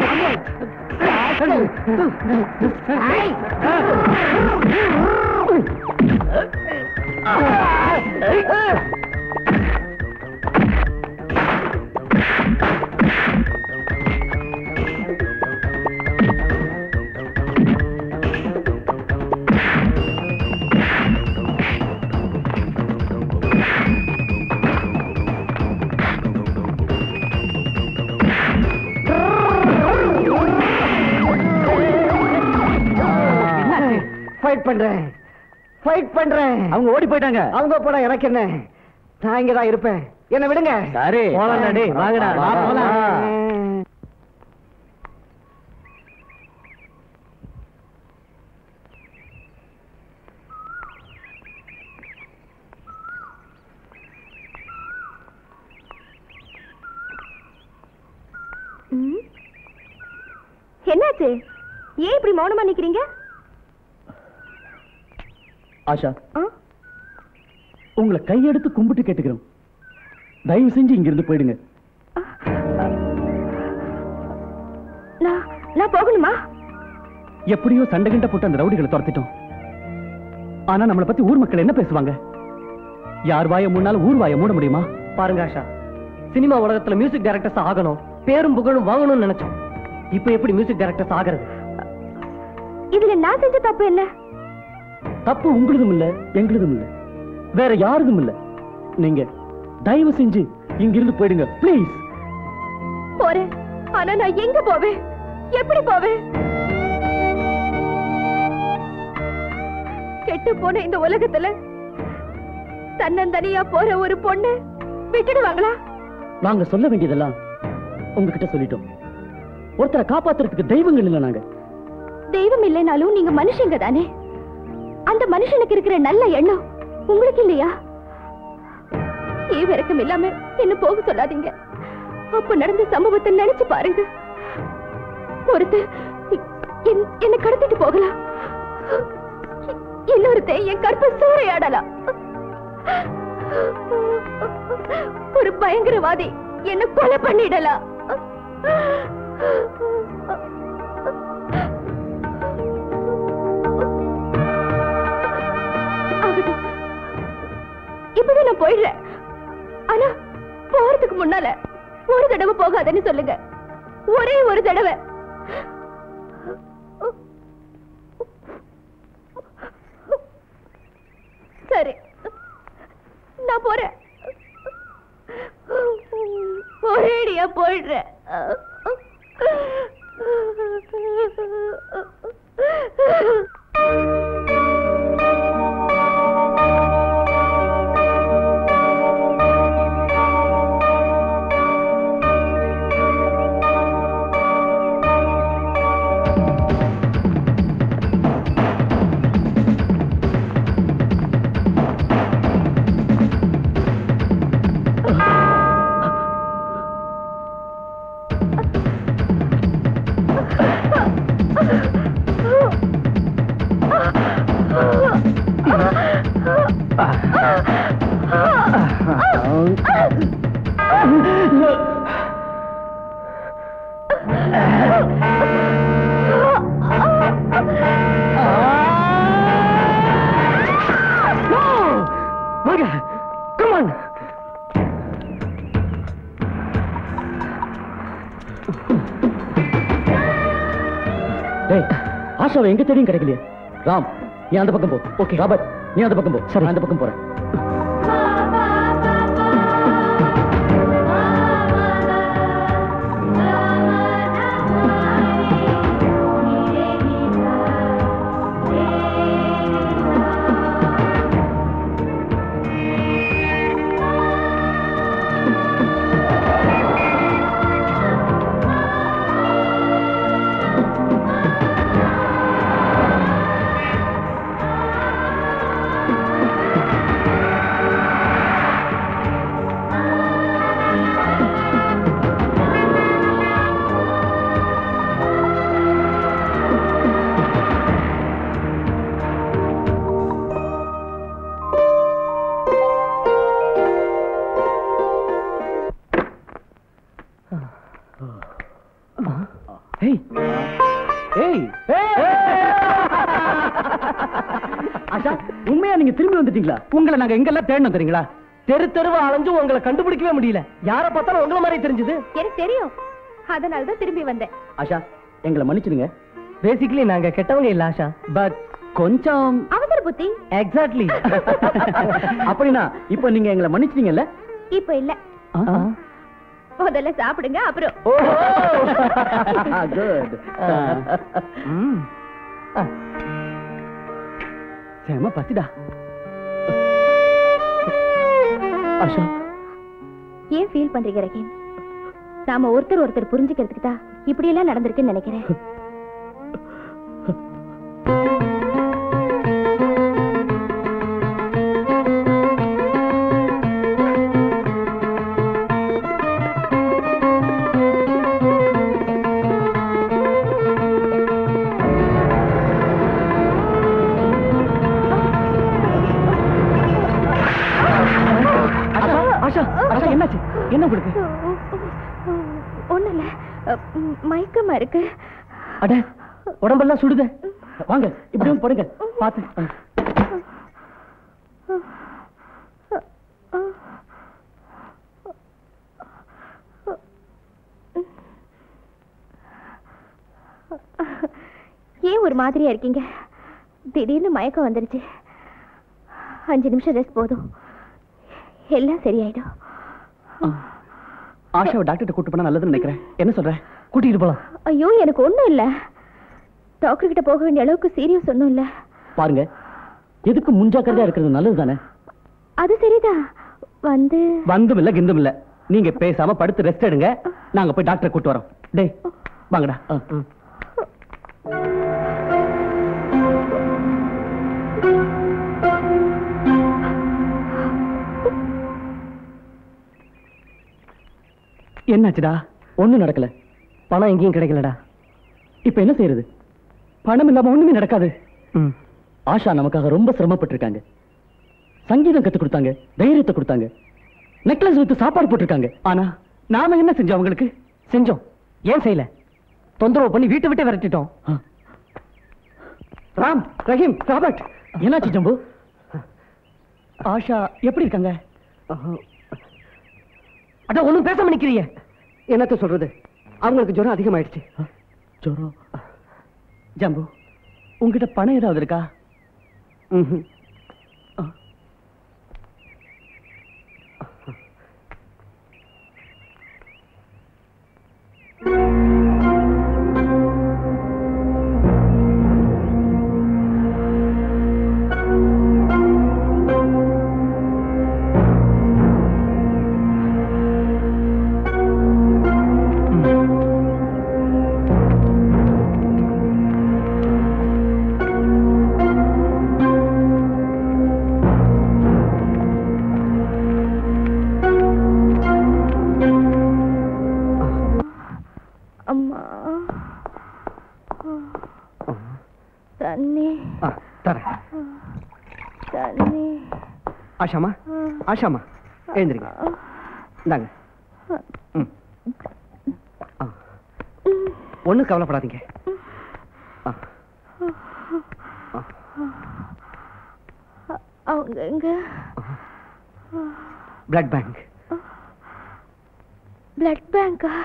ஃபைட் பண்றேன், ஃபைட் பண்றேன். அவங்க ஓடி போயிட்டாங்க. அவங்க போட எனக்கு என்ன, நான் இங்கதான் இருப்பேன், என்ன விடுங்க. சரி, போலாம்டா. வாங்கடா, போலாம். என்னாச்சு? ஏன் இப்படி மௌனமா நிக்கிறீங்க? ஆஷா, உங்களை கையெடுத்து கும்பிட்டு கேட்டுக்கிறோம், தயவு செஞ்சு இங்க இருந்து போயிடுங்க. நான் நான் போகணுமா? எப்படியோ சண்டை கிண்ட போட்டு அந்த ரவுடிகளை துரத்திட்டோம். ஆனா நம்மளை பத்தி ஊர் மக்கள் என்ன பேசுவாங்க? யார் வாய மூணாலும் ஊர் வாய மூட முடியுமா? பாருங்க ஆஷா, சினிமா உலகத்துல மியூசிக் டைரக்டர்ஸ் ஆகணும், பேரும் புகழும் வாங்கணும்னு நினைச்சோம். இப்ப எப்படி மியூசிக் டைரக்டர்ஸ் ஆகிறது? இதுல நான் செஞ்ச தப்பு என்ன? தப்பு உங்களுதும் இல்ல, எங்களுதும் இல்ல, வேற யாருதும் இல்ல. நீங்க தயவு செஞ்சு இங்கிருந்து போயிடுங்க ப்ளீஸ். போறேன், ஆனா நான் எங்க போவேன், எப்படி போவேன்? கெட்டு போன இந்த உலகத்துல தன்னந்தனியா போற ஒரு பொண்ணு விட்டுடுவாங்களா? நாங்க சொல்ல வேண்டியதெல்லாம் உங்ககிட்ட சொல்லிட்டோம். ஒருத்தரை காப்பாத்துறதுக்கு தெய்வங்கள் இல்ல. நாங்க தெய்வம் இல்லைனாலும் நீங்க மனுஷங்க தானே. அந்த மனுஷனுக்கு இருக்கிற நல்ல எண்ணம் உங்களுக்கு இல்லையா? ஈவிரக்கம் இல்லாம என்ன போக சொல்லாதீங்க. அப்ப நடந்த சம்பவத்தை நினைச்சு பாருங்க. ஒருத்த என்னை கடத்திட்டு போகலாம், இன்னொருத்த என் கற்ப சூறையாடலாம். ஒரு பயங்கரவாதி என்ன கொலை பண்ணிடலாம். இப்பவே நான் போயிடுறேன். ஆனா போறதுக்கு முன்னால ஒரு தடவை போகாதன்னு சொல்லுங்க. ஒரே ஒரு தடவை. சரி, நான் போறேன். ஒரேடியா போயிடுறேன். ஆஷாவை எங்க தேடியும் கிடைக்கலையே. ராம், நீ அந்த பக்கம் போ. ஓகே ராபர்ட், நீ அந்த பக்கம் போ. சரி, அந்த பக்கம் போறேன். உண்மையா நீங்க திரும்பி வந்துட்டீங்களா? உங்களை நாங்க எங்கெல்லாம் தேடணும் தெரியுங்களா? தெரு தெருவா அலைஞ்சு உங்களை கண்டுபிடிக்கவே முடியல. யார பார்த்தாலும் உங்களை மாதிரி தெரிஞ்சது. எனக்கு தெரியும், அதனாலதான் திரும்பி வந்தேன். ஆஷா, எங்களை மன்னிச்சிடுங்க. பேசிக்கலி நாங்க கெட்டவங்க இல்ல ஆஷா, பட் கொஞ்சம் அவசர புத்தி. எக்ஸாக்ட்லி. அப்படின்னா இப்ப நீங்க எங்களை மன்னிச்சிட்டீங்கல்ல? இப்ப இல்ல, முதல்ல சாப்பிடுங்க, அப்புறம். குட். சேமா பசிடா. ஆஷா, ஏன் ஃபீல் பண்றீங்க ரஹீம்? நாம ஒருத்தர் ஒருத்தர் புரிஞ்சுக்கிறதுக்கு தான் இப்படி எல்லாம் நடந்திருக்குன்னு நினைக்கிறேன். என்னாச்சு? என்ன உங்களுக்கு? ஒண்ணு இல்ல, மயக்கமா இருக்கு. அட, உடம்பெல்லாம் சுடுதே. வாங்க, இப்படியும் படுங்க. பாத்து. ஏன் ஒரு மாதிரியா இருக்கீங்க? திடீர்னு மயக்கம் வந்துருச்சு. அஞ்சு நிமிஷம் ரெஸ்ட் போதும், எல்லாம் சரியாயிடும். ஆஷாவை டாக்டர் கூட்டு போனா நல்லதுன்னு நினைக்கிறேன். என்ன சொல்ற? கூட்டிட்டு போலாம். ஐயோ, எனக்கு ஒண்ணும் இல்ல. டாக்டர் கிட்ட போக வேண்டிய அளவுக்கு சீரியஸ் ஒண்ணும் இல்ல. பாருங்க, எதுக்கு முன்ஜாக்கிரதையா இருக்கிறது நல்லது தானே? அது சரிதான். வந்து வந்தும் இல்ல கிந்தும் இல்ல, நீங்க பேசாம படுத்து ரெஸ்ட் எடுங்க. நாங்க போய் டாக்டரை கூட்டு வரோம். டேய் வாங்கடா. என்னாச்சுடா? ஒண்ணும் நடக்கல. பணம் எங்கேயும் கிடைக்கலடா. இப்ப என்ன செய்யறது? பணம் இல்லாம ஒண்ணுமே நடக்காது. ஆஷா நமக்காக ரொம்ப சிரமப்பட்டு இருக்காங்க. சங்கீதம் கத்து கொடுத்தாங்க, தைரியத்தை கொடுத்தாங்க, நெக்லஸ் வித்து சாப்பாடு போட்டிருக்காங்க. ஆனா நாம என்ன செஞ்சோம் அவங்களுக்கு? செஞ்சோம். ஏன் செய்யல? தொந்தரவு பண்ணி வீட்டை விட்டு விரட்டிட்டோம். ராம், ரஹீம், ராபர்ட், என்னாச்சு ஜம்பு? ஆஷா எப்படி இருக்காங்க? அதான் ஒண்ணும் பேசாம நிக்கிறீங்க. என்னத்த சொல்றது, அவங்களுக்கு ஜுரம் அதிகமாயிடுச்சு. ஜுரம்? ஜம்பு, உங்ககிட்ட பணம் ஏதாவது இருக்கா? ஆஷாமா, ஆஷாமா, எழுந்திருங்க. இந்தாங்க. ஒண்ணும் கவலைப்படாதீங்க. அவங்க எங்க? Blood bank. பிளட் பேங்கா?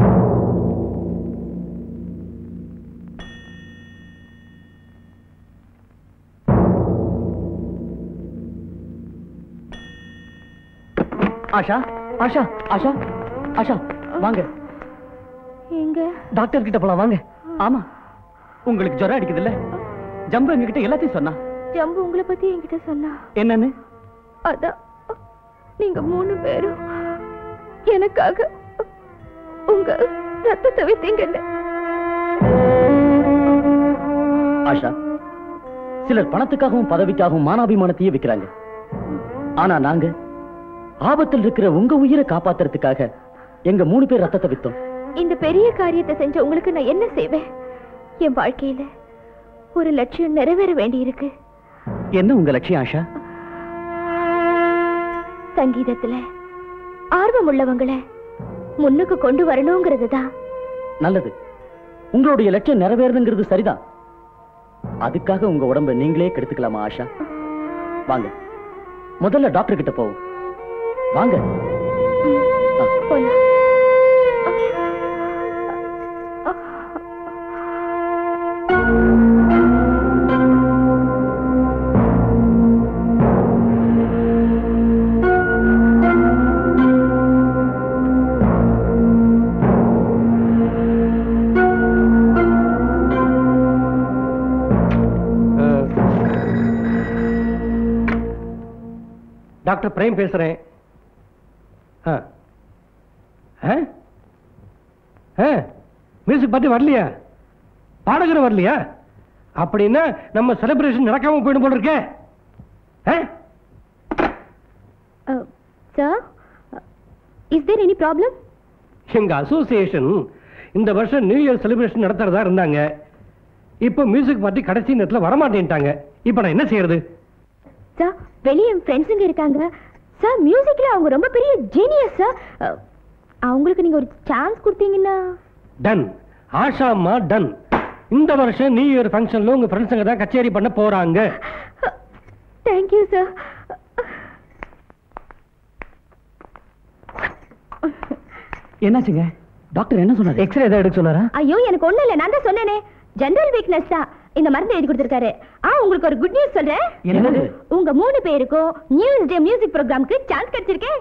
ஆஷா, ஆஷா, ஆஷா, ஆஷா, வாங்க. எங்க? டாக்டர் கிட்ட போலாம் வாங்க. ஆமா, உங்களுக்கு ஜுரம் அடிக்குது இல்ல? ஜம்பு எங்ககிட்ட எல்லாத்தையும் சொன்னா. ஜம்பு உங்களை பத்தி என்கிட்ட சொன்னா. என்னன்னு? அதான் நீங்க மூணு பேரும் எனக்காக உங்க ரத்தத்தை வைத்தீங்கல்ல. ஆஷா, சிலர் பணத்துக்காகவும் பதவிக்காகவும் மானாபிமானத்தையே விற்கிறாங்க. ஆனா நாங்க ஆபத்தில் இருக்கிற உங்க உயிரை காப்பாத்துறதுக்காக எங்க மூணு பேர் ரத்தத்தை வித்தோம். இந்த பெரிய காரியத்தை செஞ்ச உங்களுக்கு நான் என்ன செய்வேன்? என் வாழ்க்கையில ஒரு லட்சியம் நிறைவேற வேண்டி இருக்கு. என்ன உங்க லட்சியம் ஆஷா? சங்கீதத்துல ஆர்வம் உள்ளவங்களை முன்னுக்கு கொண்டு வரணுங்கிறது தான். நல்லது, உங்களுடைய லட்சியம் நிறைவேறணுங்கிறது சரிதான். அதுக்காக உங்க உடம்ப நீங்களே கெடுத்துக்கலாமா ஆஷா? வாங்க, முதல்ல டாக்டர் கிட்ட போவோம். வாங்க. போலாம். டாக்டர் பிரேம் பேசுறேன். மியூசிக் பார்ட்டி வரலையா? பாடகர் வரலையா? அப்படின்னா நம்ம செலிப்ரேஷன் நடக்காம போயிடும் போல இருக்கே. Sir, is there any problem? எங்க அசோசியேஷன் இந்த வருஷம் நியூ இயர் செலிப்ரேஷன் நடத்துறதா இருந்தாங்க. இப்போ மியூசிக் பார்ட்டி கடைசி நேரத்தில் வரமாட்டேன்ட்டாங்க. இப்போ நான் என்ன செய்யறது? சார், வெளியே என் ஃப்ரெண்ட்ஸுங்க இருக்காங்க சார். மியூசிக்ல அவங்க ரொம்ப பெரிய ஜீனியஸ் சார். அவங்களுக்கு நீங்க ஒரு சான்ஸ் கொடுத்தீங்கன்னா. டன். ஆஷாமா டன். இந்த வருஷம் நியூ இயர் ஃபங்க்ஷன்ல உங்க ஃப்ரெண்ட்ஸுங்க தான் கச்சேரி பண்ண போறாங்க. Thank you sir. என்னாச்சுங்க? டாக்டர் என்ன சொன்னாரு? எக்ஸ்ரே ஏதாவது எடுக்க சொன்னாரா? ஐயோ, எனக்கு ஒண்ணு இல்ல. நான் தான் சொன்னேனே, ஜெனரல் வீக்னஸ் தான். இந்த மருந்து எழுதி கொடுத்திருக்காரு. ஆ, உங்களுக்கு ஒரு குட் நியூஸ் சொல்றேன். என்னது? உங்க மூணு பேருக்கும் நியூஸ் டே மியூசிக் ப்ரோகிராம்க்கு சான்ஸ் கிடைச்சிருக்கேன்.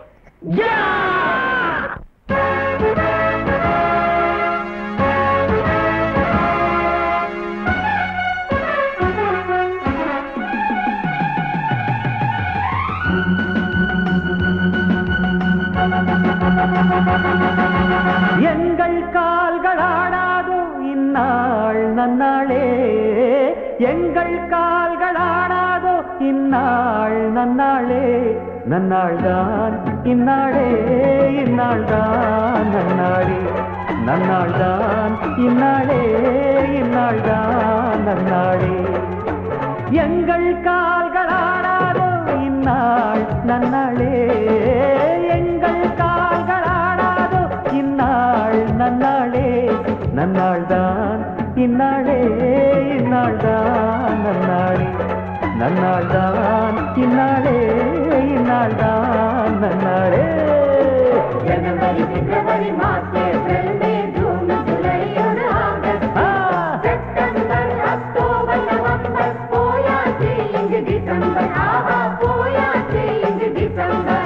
எங்கள் கால்கள் ஆடாதோ இந்நாள் நன்னாளே, எங்கள் கால்கள் ஆடாதோ இந்நாள் நன்னாளே, நன்னாள் தான் இந்நாளே, இந்நாள் தான் நன்னாளே, நன்னாள் தான் இந்நாளே இந்நாள் தான் நன்னாளே எங்கள் கால்கள் ஆடாதோ இந்நாள் நன்னாளே எங்கள் கால்கள் ஆடாதோ இந்நாள் நன்னாளே நன்னாள் தான் இந்நாளே இந்நாள் தான் நன்னாளே நன்னாள் தான் இந்நாளே இந்நாள் தான் நன்னாளே जनवरी फरवरी मार्च अप्रैल मई जून जुलाई और अगस्त सितंबर अक्टूबर नवंबर पोया से इंग दिसंबर आहा पोया से इंग दिसंबर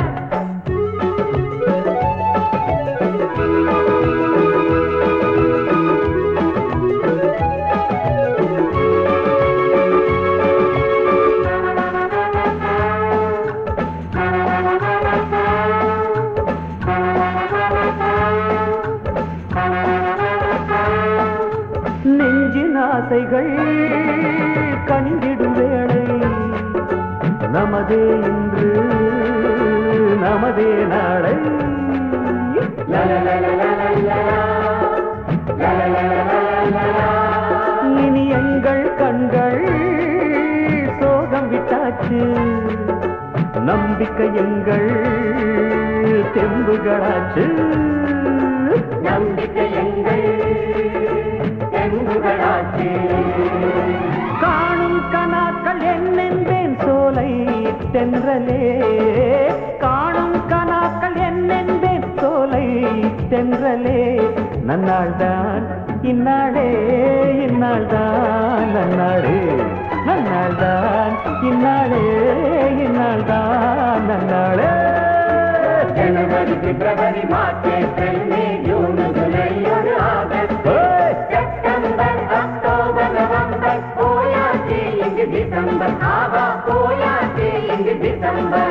ஆசைகள் கனிந்திடும் வேளை நமதே இன்று நமதே நாளை இனி எங்கள் கண்கள் சோகம் விட்டாச்சு நம்பிக்கை எங்கள் தெம்புகளாச்சு நம்பிக்கை எங்கள் காணும் கனாக்கள் என்னென்பேன் சோலை தென்றலே காணும் கனாக்கள் என்னென்பேன் சோலை தென்றலே நன்னாள் தான் இந்நாளே இந்நாள் தான் நன்னாளே நன்னாள் தான் இந்நாளே இந்நாள் தான் நன்னாளே जनवरी फरवरी मार्च अप्रैल मई जून जुलाई और अगस्त सितंबर अक्टूबर नवंबर पोया से इंग दिसंबर आवा पोया से इंग दिसंबर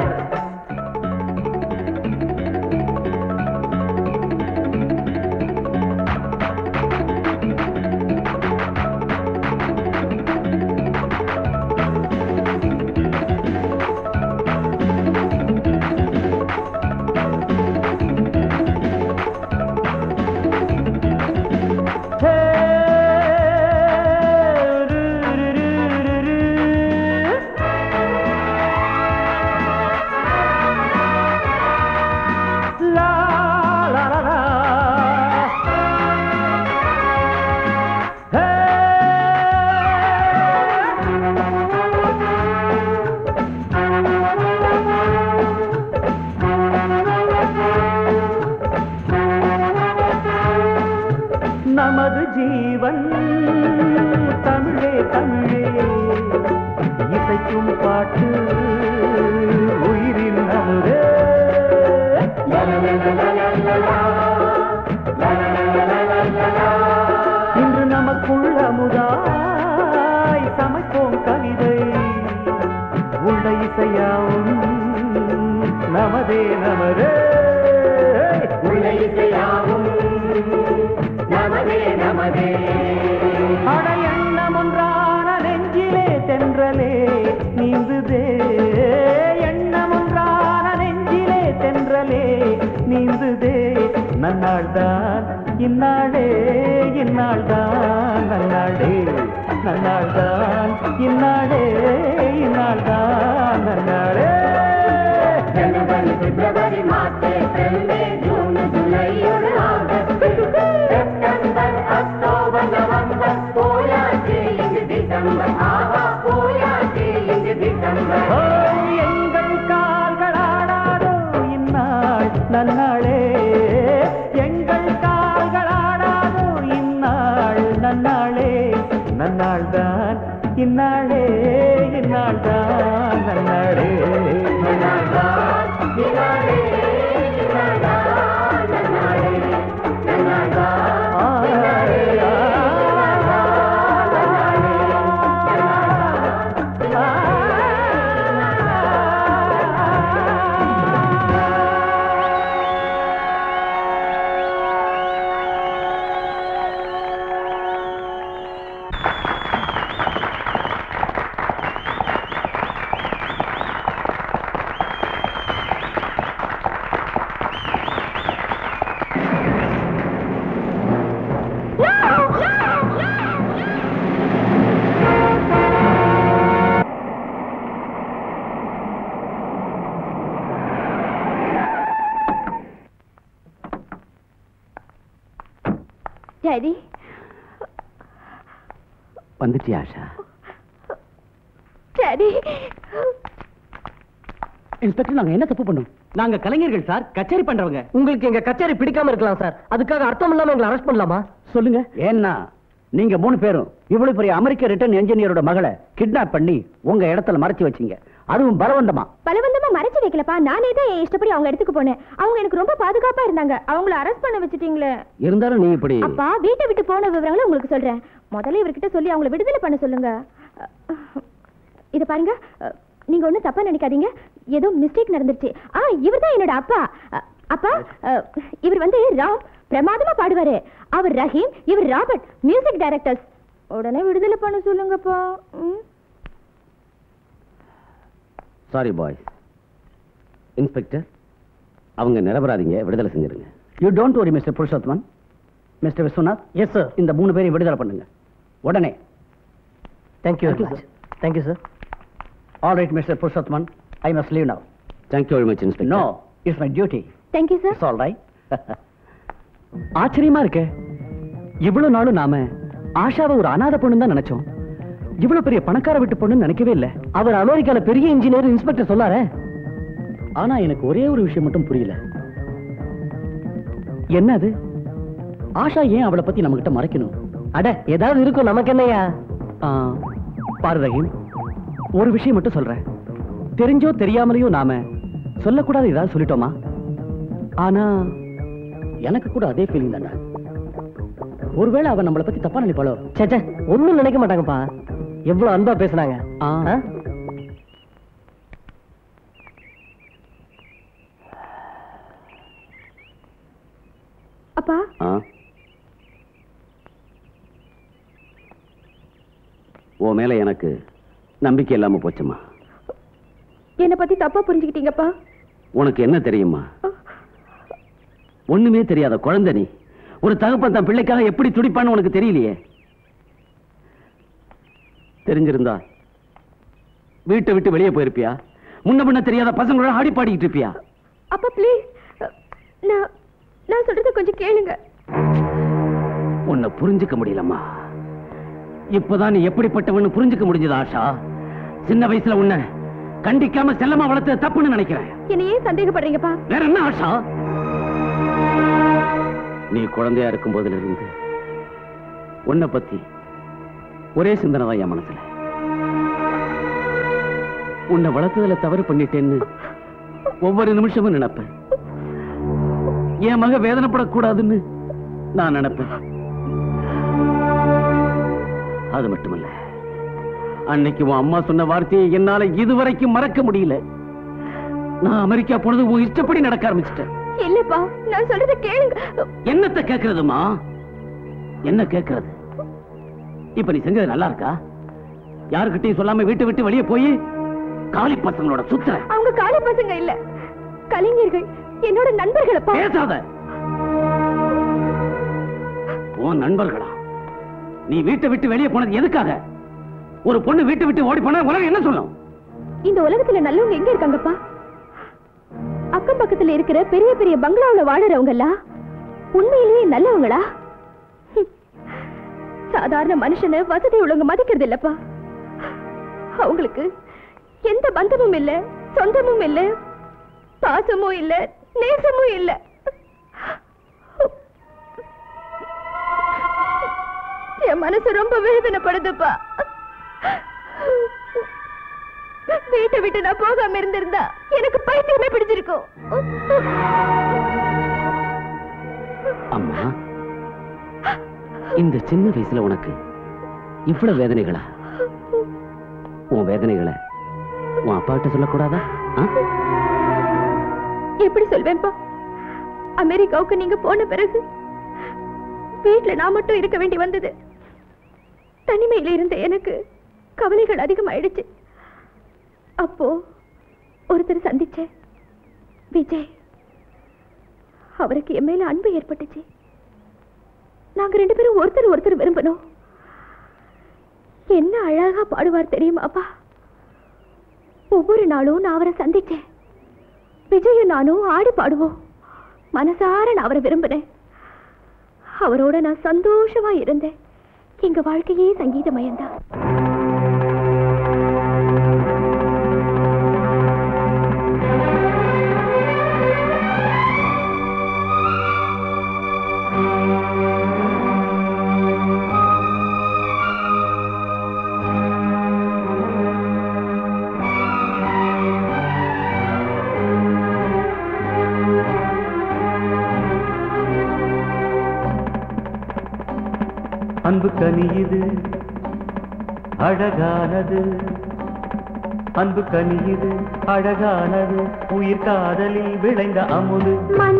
நமது ஜீவன் தமிழே தமிழே இசைக்கும் பாட்டு உயிரின் அமுதே இன்று நமக்குள் அமுதாய் சமைப்போம் கவிதை உள்ள இசையாவும் நமதே நமதே உள்ள இசையாவும் நமதே நமதே அட எண்ணம் ஒன்றான நெஞ்சிலே தென்றலே நீந்துதே எண்ணம் ஒன்றான நெஞ்சிலே தென்றலே நீந்துதே நன்னாள் தான் இந்நாளே இந்நாள் தான் நன்னாளே நன்னாள் தான் இந்நாளே இந்நாள் தான் நன்னாளே जनवरी फरवरी मार्च अप्रैल मई जून जुलाई और अगस्त सितंबर अक्टूबर नवंबर पोया से इंग दिसंबर आवा पोया से इंग दिसंबर எங்கள் கால்கள் ஆடாதோ இந்நாள் நன்னாளே எங்கள் கால்கள் ஆடாதோ இந்நாள் நன்னாளே நன்னாள் தான் இந்நாளே இந்நாள் தான் நன்னாளே நன்னாள் தான் இந்நாளே டாடி வந்துட்டியா ஆஷா? டாடி இன்ஸ்பெக்டர், நாங்க என்ன தப்பு பண்ணோம்? நாங்க கலைஞர்கள் சார், கச்சேரி பண்றவங்க. உங்களுக்கு எங்க கச்சேரி பிடிக்காம இருக்கலாம் சார், அதுக்காக அர்த்தம் இல்லாம எங்களை அரெஸ்ட் பண்ணலாமா? சொல்லுங்க. ஏன்னா நீங்க மூணு பேரும் இவ்வளவு பெரிய அமெரிக்க ரிட்டர்ன் என்ஜினியரோட மகளை கிட்னாப் பண்ணி உங்க இடத்துல மறைச்சு வச்சீங்க, அதுவும் பலவந்தமா. பலவந்தமா மறைச்சு வைக்கலப்பா, நானே தான் என் இஷ்டப்படி அவங்க இடத்துக்கு போனேன். அவங்க எனக்கு ரொம்ப பாதுகாப்பா இருந்தாங்க. அவங்கள அரெஸ்ட் பண்ண வச்சுட்டீங்களே. இருந்தாலும் நீ இப்படி. அப்பா, வீட்டை விட்டு போன விவரங்களை உங்களுக்கு சொல்றேன். முதல்ல இவர்கிட்ட சொல்லி அவங்கள விடுதலை பண்ண சொல்லுங்க. இத பாருங்க, நீங்க ஒண்ணும் தப்பா நினைக்காதீங்க, ஏதோ மிஸ்டேக் நடந்துருச்சு. ஆ, இவர் தான் என்னோட அப்பா. அப்பா, இவர் வந்து ராம், பிரமாதமா பாடுவாரு. அவர் ரஹீம், இவர் ராபர்ட், மியூசிக் டைரக்டர்ஸ். உடனே விடுதலை பண்ண சொல்லுங்கப்பா. Sorry boys. இன்ஸ்பெக்டர், அவங்க நிரபராதிங்க, விடுதலை செஞ்சிருங்க. You don't worry mister Purushothaman. Mister Viswanath. Yes sir. இந்த மூணு பேரையும் விடுதலை பண்ணுங்க உடனே. Thank you very much. Thank you sir. All right, Mister Purushothaman, I must leave now. Thank you very much, Inspector. No, it's my duty. Thank you, sir. It's all right. ஆச்சரியமா இருக்கே, இவ்வளவு நாளும் நாம ஆஷாவை ஒரு அனாதை பொண்ணு தான் நினைச்சோம். இவ்வளவு பெரிய பணக்கார வீட்டு பொண்ணுன்னு நினைக்கவே இல்லை. அவர் அமெரிக்கால பெரிய இன்ஜினியர், இன்ஸ்பெக்டர் சொல்லாரே. ஆனா எனக்கு ஒரே ஒரு விஷயம் மட்டும் புரியல. என்னது? ஆஷா ஏன் அவளை பத்தி நம்ம கிட்ட மறைக்கணும்? அட, ஏதாவது இருக்கும், நமக்கு என்னையா? பாரு ரஹீம், ஒரு விஷயம் மட்டும் சொல்றேன். தெரிஞ்சோ தெரியாமலையோ நாம சொல்லக்கூடாது ஏதாவது சொல்லிட்டோமா? ஆனா எனக்கு கூட அதே ஃபீலிங் தான்டா. ஒருவேளை அவன் நம்மளை பத்தி தப்பா நினைப்பாளோ? சேச்சே, ஒண்ணும் நினைக்க மாட்டாங்கப்பா. எவ்வளவு அன்பா பேசுனாங்க. அப்பா, ஓ மேல எனக்கு நம்பிக்கை இல்லாம போச்சுமா. என்ன பத்தி தப்பா புரிஞ்சுக்கிட்டீங்கப்பா. உனக்கு என்ன தெரியுமா? ஒண்ணுமே தெரியாத குழந்தை நீ. ஒரு தகப்பன் தன் பிள்ளைக்காக எப்படி துடிப்பான்னு உனக்கு தெரியலையே. தெரிஞ்சிருந்தா வீட்டை விட்டு வெளியே போயிருப்பியா? முன்ன முன்ன தெரியாத பசங்களோட ஆடி பாடிக்கிட்டு இருப்பியா? அப்பா ப்ளீஸ், நான் நான் சொல்றது கொஞ்சம் கேளுங்க. உன்னை புரிஞ்சுக்க முடியலம்மா. இப்பதான் நீ எப்படிப்பட்டவன்னு புரிஞ்சுக்க முடிஞ்சது ஆஷா. சின்ன வயசுல உன்னை கண்டிக்காம செல்லமா வளர்த்தது தப்புன்னு நினைக்கிறேன். என்ன ஏன் சந்தேகப்படுறீங்கப்பா? வேற என்ன ஆஷா? நீ குழந்தையா இருக்கும் போதுல இருந்து உன்னை பத்தி ஒரே சிந்தனை தான் என் மனசுல. உன்னை வளர்த்ததுல தவறு பண்ணிட்டேன்னு ஒவ்வொரு நிமிஷமும் நினைப்பேன். என் மக வேதனைப்படக்கூடாதுன்னு நான் நினைப்பேன். அது மட்டுமல்ல, அன்னைக்கு உன் அம்மா சொன்ன வார்த்தையை என்னால இதுவரைக்கும் மறக்க முடியல. நான் அமெரிக்கா போனது உன் இஷ்டப்படி நடக்க ஆரம்பிச்சிட்டேன். இல்லப்பா, நான் சொல்றத கேளுங்க. என்னத்தை கேட்கறதுமா? என்ன கேட்கறது? இப்ப நீ செஞ்சது நல்லா இருக்கா? யாருக்கிட்டையும் சொல்லாம வீட்டு விட்டு வெளியே போய் காலி பசங்களோட சுத்துற. அவங்க காலி பசங்க இல்ல, கலைஞர்கள், என்னோட நண்பர்களப்பா. பேசாத. உன் நண்பர்களா? நீ வீட்டை விட்டு வெளியே போனது எதுக்காக? ஒரு பொண்ணு வீட்டை விட்டு ஓடி போனா உலகம் என்ன சொல்லும்? இந்த உலகத்துல நல்லவங்க எங்க இருக்காங்கப்பா? அக்கம் பக்கத்துல இருக்கிற பெரிய பெரிய பங்களாவுல வாழறவங்க எல்லாம் உண்மையிலேயே நல்லவங்களா? சாதாரண மனுஷனை வசதி உள்ளவங்க மதிக்கிறது இல்லப்பா. அவங்களுக்கு எந்த பந்தமும் இல்ல, சொந்தமும் இல்ல, பாசமும் இல்ல, நேசமும் இல்ல. என் மனசு ரொம்ப வேதனைப்படுதுப்பா. வீட்டை விட்டு நான் போகாம இருந்திருந்தா எனக்கு பைத்தியமே பிடிச்சிருக்கும். அம்மா, இந்த சின்ன வயசுல உனக்கு இவ்வளவு வேதனைகளா? உன் வேதனைகளை உன் அப்பா கிட்ட சொல்லக்கூடாதா? எப்படி சொல்வேன்பா? அமெரிக்காவுக்கு நீங்க போன பிறகு வீட்டுல நான் மட்டும் இருக்க வேண்டி வந்தது. தனிமையில இருந்த எனக்கு கவலைகள் அதிகமாயிடுச்சு. அப்போ ஒருத்தர் சந்திச்சேன், விஜய். அவருக்கு என் மேல அன்பு ஏற்பட்டுச்சு. நாங்க ரெண்டு பேரும் ஒருத்தர் ஒருத்தர் விரும்பணும். என்ன அழகா பாடுவார் தெரியுமாப்பா? ஒவ்வொரு நாளும் நான் அவரை சந்திச்சேன். விஜயும் நானும் ஆடி பாடுவோம். மனசார நான் அவரை விரும்பினேன். அவரோட நான் சந்தோஷமா இருந்தேன். எங்க வாழ்க்கையே சங்கீதமயம்தான். அன்பு கனியுது அழகானது, அன்பு கனியுது அழகானது, உயிர் காதலில் விளைந்த அமுது.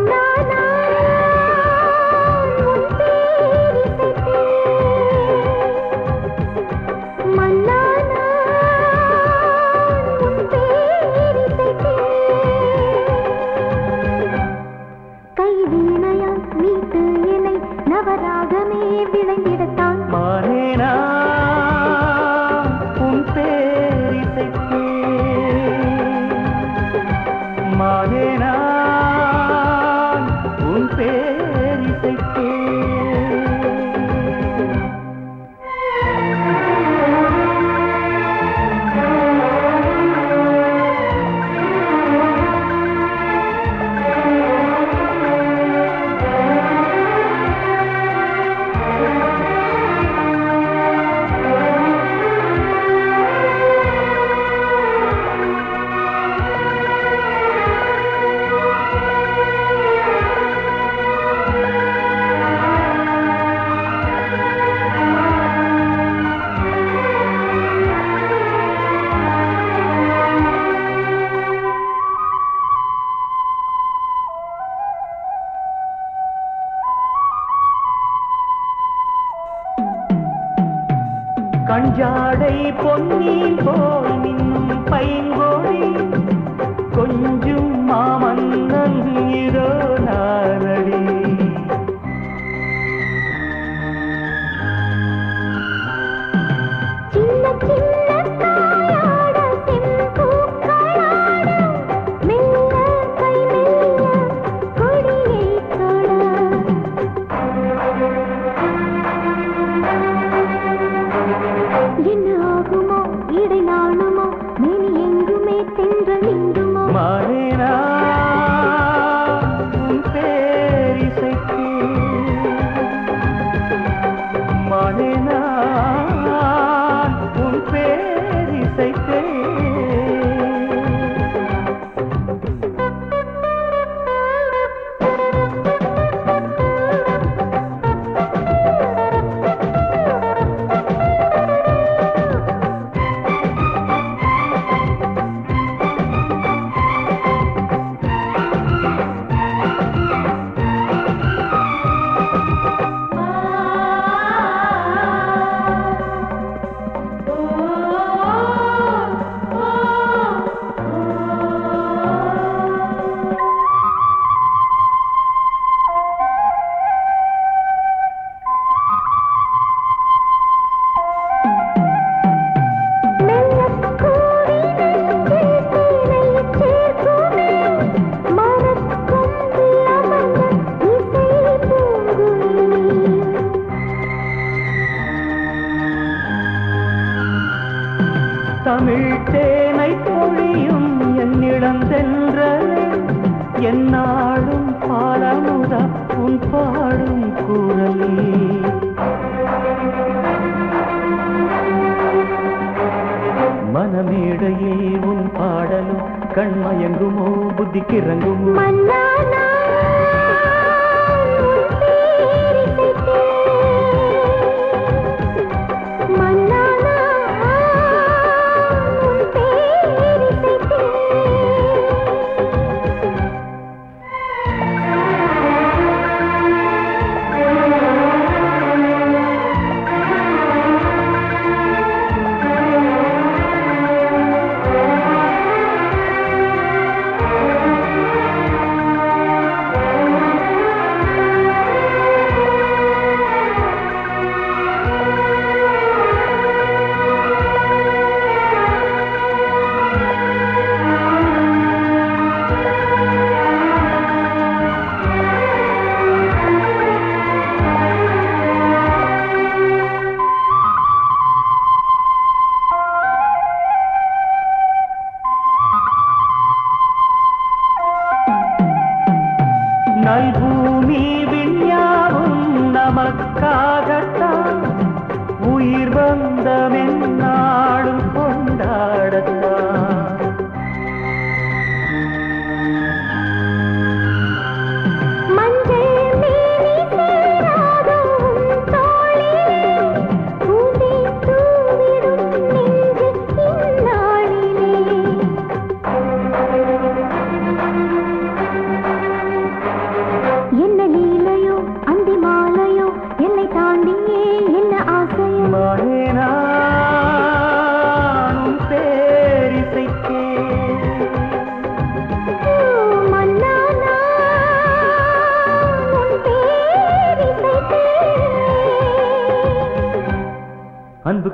கஞ்சாடை பொன்னி போல் மின்னும் பைங்கோடி கொஞ்சும் மாமன்னன் இதோ நானடி. சின்ன சின்ன காயாட செம்பூக்களாட மெல்ல கை மெல்ல கொடியை தொட. என்ன ஆகுமோ இடை நாளுமோ மேனி எங்குமே தென்றல் இங்குமோ. மாறினா உன் பேரிசைக்கு, மாறினா உன் பேரிசைக்கு. தமிழ் தேனை பொழியும் என்னிடம் சென்றலே, என்னாலும் பாலமுதா உன் பாடும் குரலே. மனமேடையில் உன் பாடலும் கண்மயங்குமோ புத்திக்கிறங்குமோ.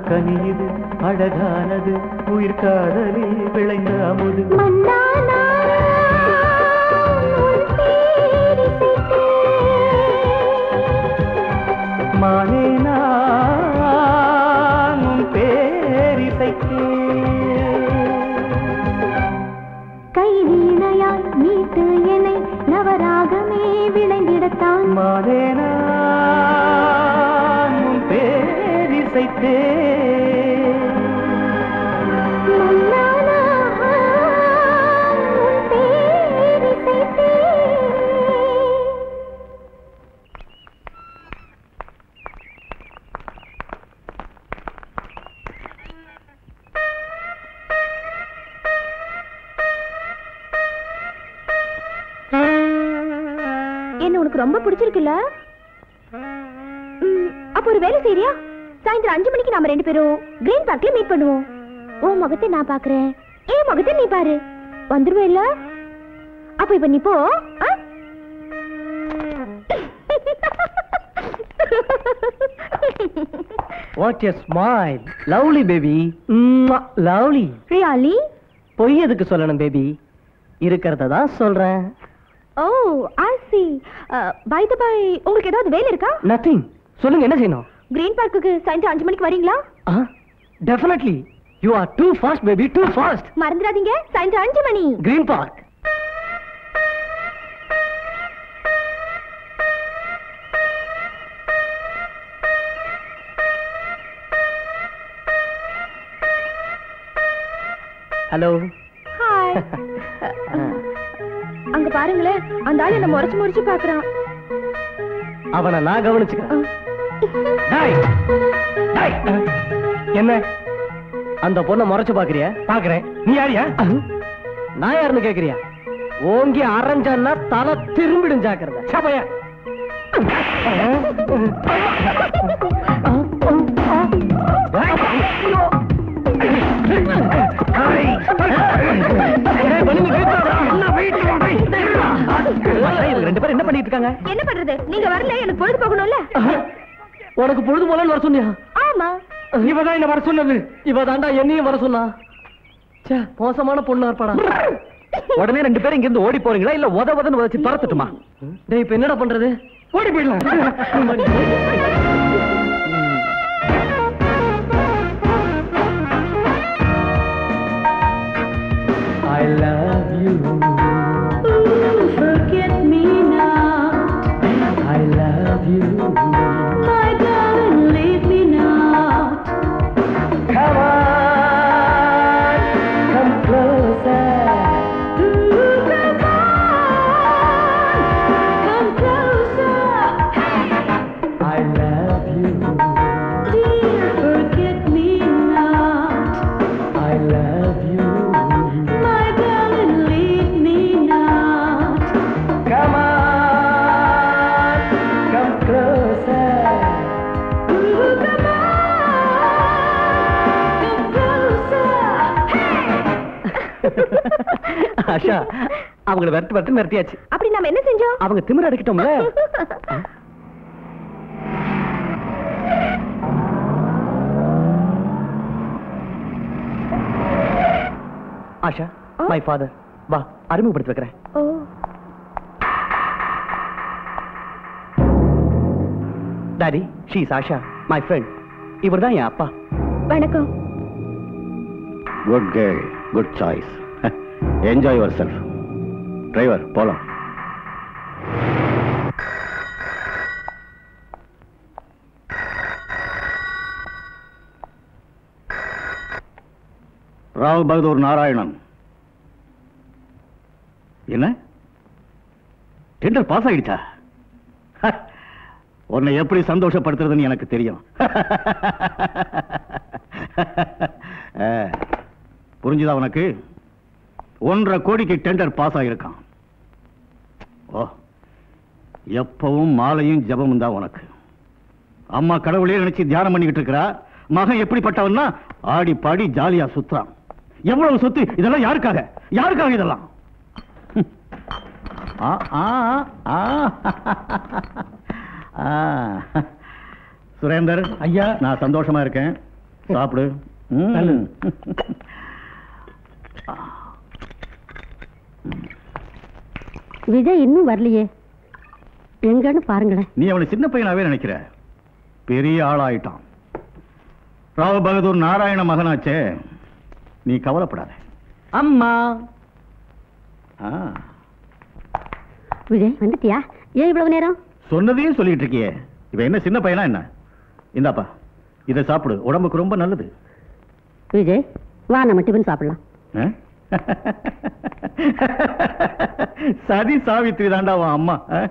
கனியுது அழகானது உயிர் காதலில் விளைந்த அமுது மானே நான் உன் பேரிசைக்கு கை வீணையாய் மீட்டு என்னை நவராகமே விளைந்திடத்தான் மானே நான் உன் பேரிசைத்தே என்ன உனக்கு ரொம்ப பிடிச்சிருக்குல்ல? அப்ப ஒரு வேலை செய்யறியா? சாயந்தரம் அஞ்சு மணிக்கு நாம ரெண்டு பேரும் கிரீன் பார்க்ல மீட் பண்ணுவோம். உன் முகத்தை நான் பாக்குறேன், என் முகத்தை நீ பாரு. வந்துருவேல்ல? அப்ப இப்ப நீ போ. What a smile. Lovely baby. Lovely. Really? பொய் எதுக்கு சொல்லணும் பேபி? இருக்கிறத தான் சொல்றேன். Oh, I see. Uh, by the by, உங்களுக்கு ஏதாவது வேலை இருக்கா? Nothing. சொல்லுங்க என்ன செய்யணும்? கிரீன் பார்க்குக்கு சாயந்தரம் அஞ்சு மணிக்கு வரீங்களா? Ah, definitely. You are too fast baby, too fast. மறந்துடாதீங்க, சாயந்தரம் அஞ்சு மணி. Green Park. ஹலோ. ஹாய். அங்க பாருங்களேன், அந்த ஆளு என்ன முறைச்சு முறைச்சு பாக்குறான். அவனை நான் கவனிச்சுக்கிறேன். டேய் டேய் என்ன அந்த பொண்ணை முறைச்சு பாக்குறியா? பாக்குறேன். நீ யாரியா? நான் யாருன்னு கேக்குறியா? ஓங்கி அரைஞ்சன்னா தலை திரும்பிடும் ஜாக்கிரதை. சபையா ரெண்டு பேரும் என்ன பண்ணிட்டு இருக்காங்க? என்ன பண்றது? நீங்க வரல, எனக்கு பொழுது போகணும்ல. உனக்கு பொழுது போலன்னு வர சொன்னியா? ஆமா. இவதான் என்ன வர சொன்னது. இவ தாண்டா என்னையும் வர சொன்னா. மோசமான பொண்ணு இருப்பாடா. உடனே ரெண்டு பேரும் இங்க இருந்து ஓடி போறீங்களா இல்ல உத உதன்னு வச்சு துரத்துட்டுமா? டேய் இப்ப என்னடா பண்றது? ஓடி போயிடலாம். I love you. Forget me not. I love you. My darling, leave me not. Come on, come closer. Ooh, come on, come closer. I love you. Dear, forget me not. I love you. My darling, leave me not. Come on, come closer. Ooh, come on, come closer. Asha, அவங்கள விரட்டு விரட்டு நிறுத்தியாச்சு. அப்படி நாம என்ன செஞ்சோம்? அவங்க திமிர அடிக்கிட்டோம்ல. Asha, my father. வா, அறிமுகப்படுத்தி வைக்கிறேன். Oh. Daddy, she is Asha, my friend. இவர் தான் என் அப்பா. வணக்கம். Good girl, good choice. Enjoy yourself. Driver போலாம். ராவ் பகதூர் நாராயணன். என்ன டெண்டர் பாஸ் ஆயிடுச்சா? உன்னை எப்படி சந்தோஷப்படுத்துறதுன்னு எனக்கு தெரியும். புரிஞ்சுதா உனக்கு? ஒன்றரை கோடிக்கு டெண்டர் பாஸ் ஆகிருக்கான். ஓ, எப்பவும் மாலையும் ஜபமும் தான் உனக்கு. அம்மா கடவுளே நினைச்சு தியானம் பண்ணிக்கிட்டு இருக்கிறா. மகன் எப்படிப்பட்டவன்னா ஆடி பாடி ஜாலியா சுத்துறான். எவ்வளவு சொத்து இதெல்லாம் யாருக்காக? யாருக்காக இதெல்லாம்? ஆ, ஆ, ஆ. ஆ. சுரேந்தர் ஐயா, நான் சந்தோஷமா இருக்கேன். சாப்பிடு. விஜய் இன்னும் வரலையே, எங்கன்னு பாருங்களேன். நீ அவனை சின்ன பையனாவே நினைக்கிற, பெரிய ஆளாயிட்டான். ராவ் பகதூர் நாராயண மகனாச்சே, நீ கவலைப்படாத. அம்மா. விஜய் வந்துட்டியா? ஏன் இவ்வளவு நேரம்? சொன்னதையும் சொல்லிட்டு இருக்கியே, இவன் என்ன சின்ன பையனா என்ன? இந்தாப்பா, இதை சாப்பிடு, உடம்புக்கு ரொம்ப நல்லது. விஜய் வா, நம்ம டிபன் சாப்பிடலாம். சதி சாவித்திரி தாண்டா அவன் அம்மா.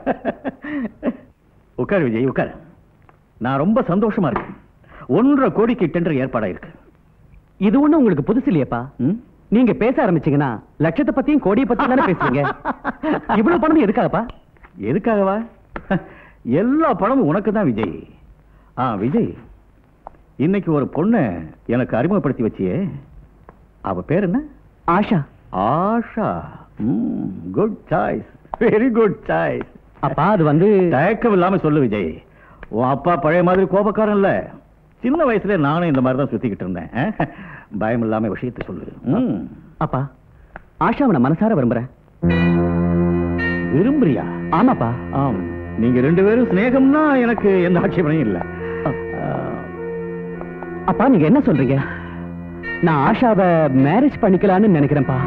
உட்கார் விஜய், உட்கார். நான் ரொம்ப சந்தோஷமா இருக்கேன். ஒன்றரை கோடிக்கு டெண்டர் ஏற்பாடா இருக்கு. இது ஒண்ணு உங்களுக்கு புதுசு இல்லையப்பா. நீங்க பேச ஆரம்பிச்சீங்கன்னா லட்சத்தை பத்தியும் கோடியை பத்தியும் தானே பேசுவீங்க. இவ்வளவு பணம் எதுக்காகப்பா? எதுக்காகவா? எல்லா பணமும் உனக்கு தான் விஜய். ஆ விஜய், இன்னைக்கு ஒரு பொண்ணை எனக்கு அறிமுகப்படுத்தி வச்சியே, அவ பேர் என்ன? Asha. Asha, good choice, very good choice. அப்பா அது வந்து தயக்கம் இல்லாம சொல்லு விஜய். உன் அப்பா பழைய மாதிரி கோபக்காரன் இல்ல. சின்ன வயசுல நானும் இந்த மாதிரி தான் சுத்திக்கிட்டு இருந்தேன். பயம் இல்லாம விஷயத்தை சொல்லு. அப்பா, ஆஷாவை மனசார விரும்புறேன். விரும்புறியா? ஆமாப்பா. ஆம், நீங்க ரெண்டு பேரும் சிநேகம்னா எனக்கு எந்த ஆட்சேபனையும் இல்ல. அப்பா நீங்க என்ன சொல்றீங்க? நான் ஆஷாவை மேரேஜ் பண்ணிக்கலாம்னு நினைக்கிறேன்ப்பா.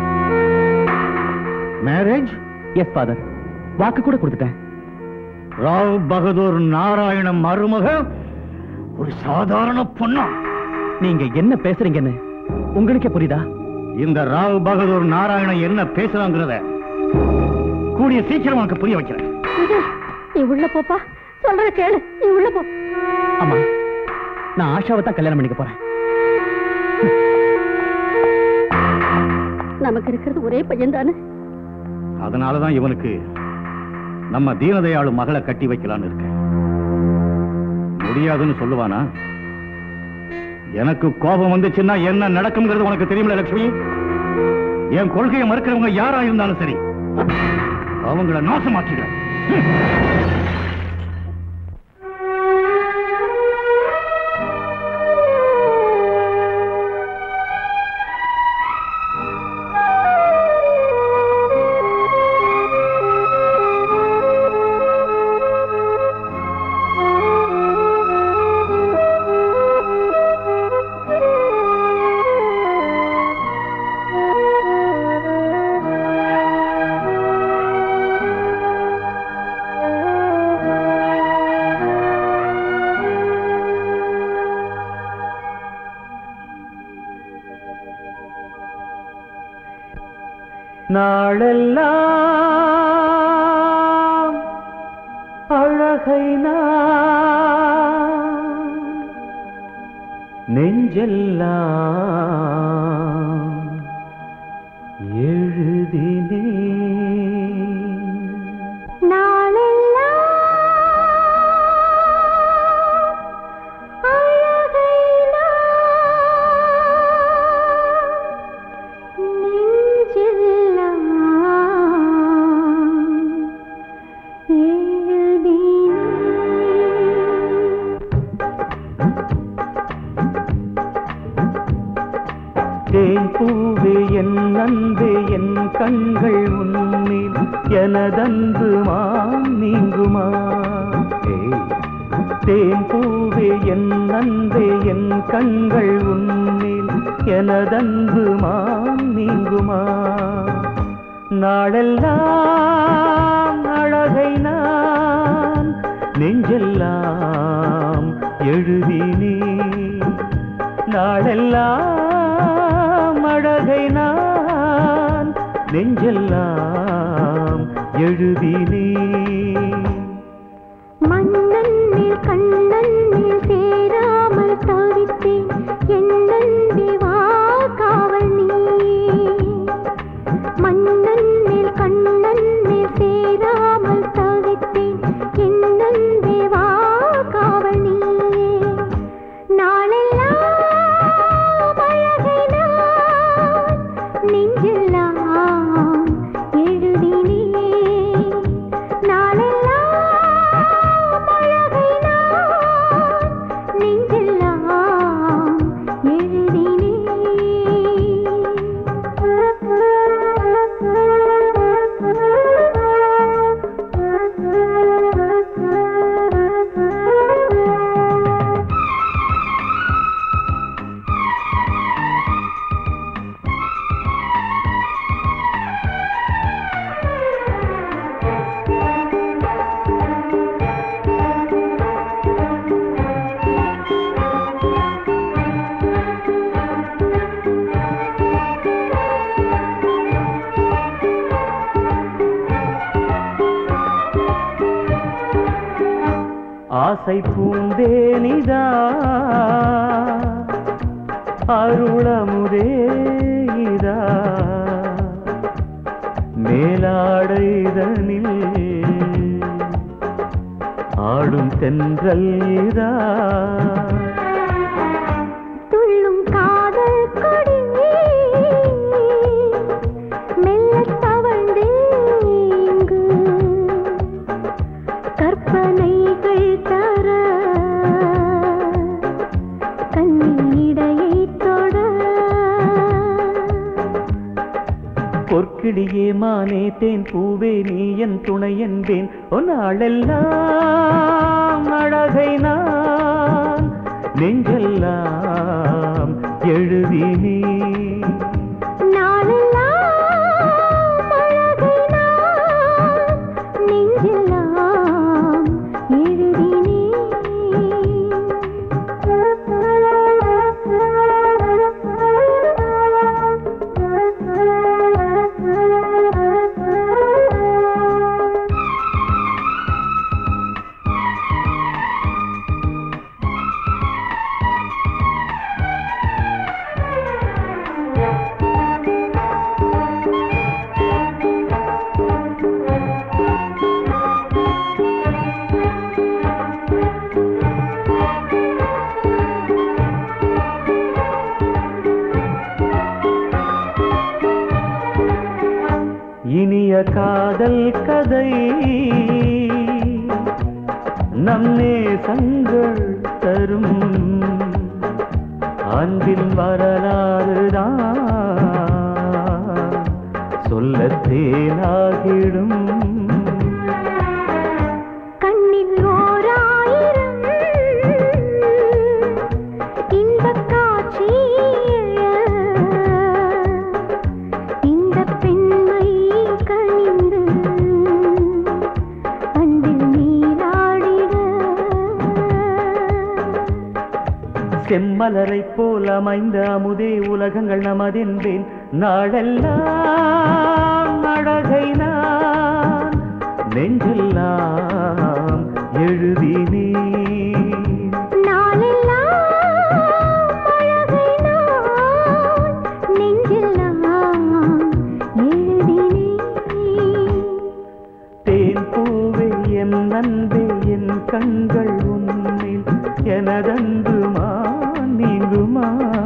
மேரேஜ்? எஸ் ஃபாதர், வாக்கு கூட கொடுத்துட்டேன். ராவ் பகதூர் நாராயண மருமக ஒரு சாதாரண பொண்ணா? நீங்க என்ன பேசுறீங்கன்னு உங்களுக்கே புரியுதா? இந்த ராவ் பகதூர் நாராயணன் என்ன பேசுறாங்கிறத கூடிய சீக்கிரம் உனக்கு புரிய வைக்கிறேன். நீ உள்ள போப்பா, சொல்ற கேளு, நீ உள்ள போ. அம்மா, நான் ஆஷாவை தான் கல்யாணம் பண்ணிக்க போறேன். நமக்கு இருக்கிறது ஒரே பையன் தானே. அதனாலதான் இவனுக்கு நம்ம தீனதயாளு மகளை கட்டி வைக்கலான்னு இருக்கேன். முடியாதுன்னு சொல்லுவானா? எனக்கு கோபம் வந்துச்சுன்னா என்ன நடக்கும்ங்கிறது உனக்கு தெரியுமில்ல லட்சுமி? என் கொள்கையை மறுக்கிறவங்க யாரா இருந்தாலும் சரி, அவங்கள நாசமாக்கிடுறேன். நாளெல்லாம் அழகை நான் நெஞ்செல்லாம் எழுதினே. பூவே என் அன்பே என் கண்கள் உன்னில் எனதன்பு மாம் நீங்குமா? தேன் பூவே என் அன்பே என் கண்கள் உன்னில் எனதன்பு மாம் நீங்குமா? நாளெல்லாம் அழகை நான் நெஞ்செல்லாம் எழுதினே. நாளெல்லாம் அழகை நான் நெஞ்செல்லாம் எழுதினே. மன்னன் மேல் கண்ணன் மேல் சேராமல் தவித்தேன், என்னன்பே வா காவல் நீ. மன்னன் மேல் கண்ணன் மேல் சேராமல் தவித்தேன், என்னன்பே வா காவல் நீ. நாளெல்லாம் நெஞ்செல்லாம் எழுதினே. நாளெல்லாம் அழகை நான் ஆசை பூந்தேனிதா அருளமுதேதா மேலாடைதனில் ஆடும் தென்றல் இதா துள்ளும் காதல் கொடி மெல்லத் தவழ்ந்தேங்கு கற்பனைகள் தர கண்ணிடையை தொட பொற்கிளியே மானே தேன் பூவே நீ என் துணை என்பேன் ஒன்னாளெல்லாம் அழகை நான் நெஞ்செல்லாம் எழுதி நீ நாளெல்லாம் அழகை நான் நெஞ்செல்லாம் எழுதினே இனிய காதல் கதை நம் நேசங்கள் தரும் அன்பின் வரலாறுதான் சொல்லத் தேனாகிடும் கண்ணில் ஓராயிரம் இன்பக் காட்சி இந்த பெண்மை கனிந்து அன்பில் நீராடிட செம்மலரை போல் அமைந்த அமுதே உலகங்கள் நமதென்பேன் நாளெல்லாம் அழகை நான் நெஞ்செல்லாம் எழுதினே நாளெல்லாம் அழகை நான் நெஞ்செல்லாம் எழுதினே தேன் பூவே என் அன்பே என் கண்கள் உன்னில் எனதன்புமா நீங்குமா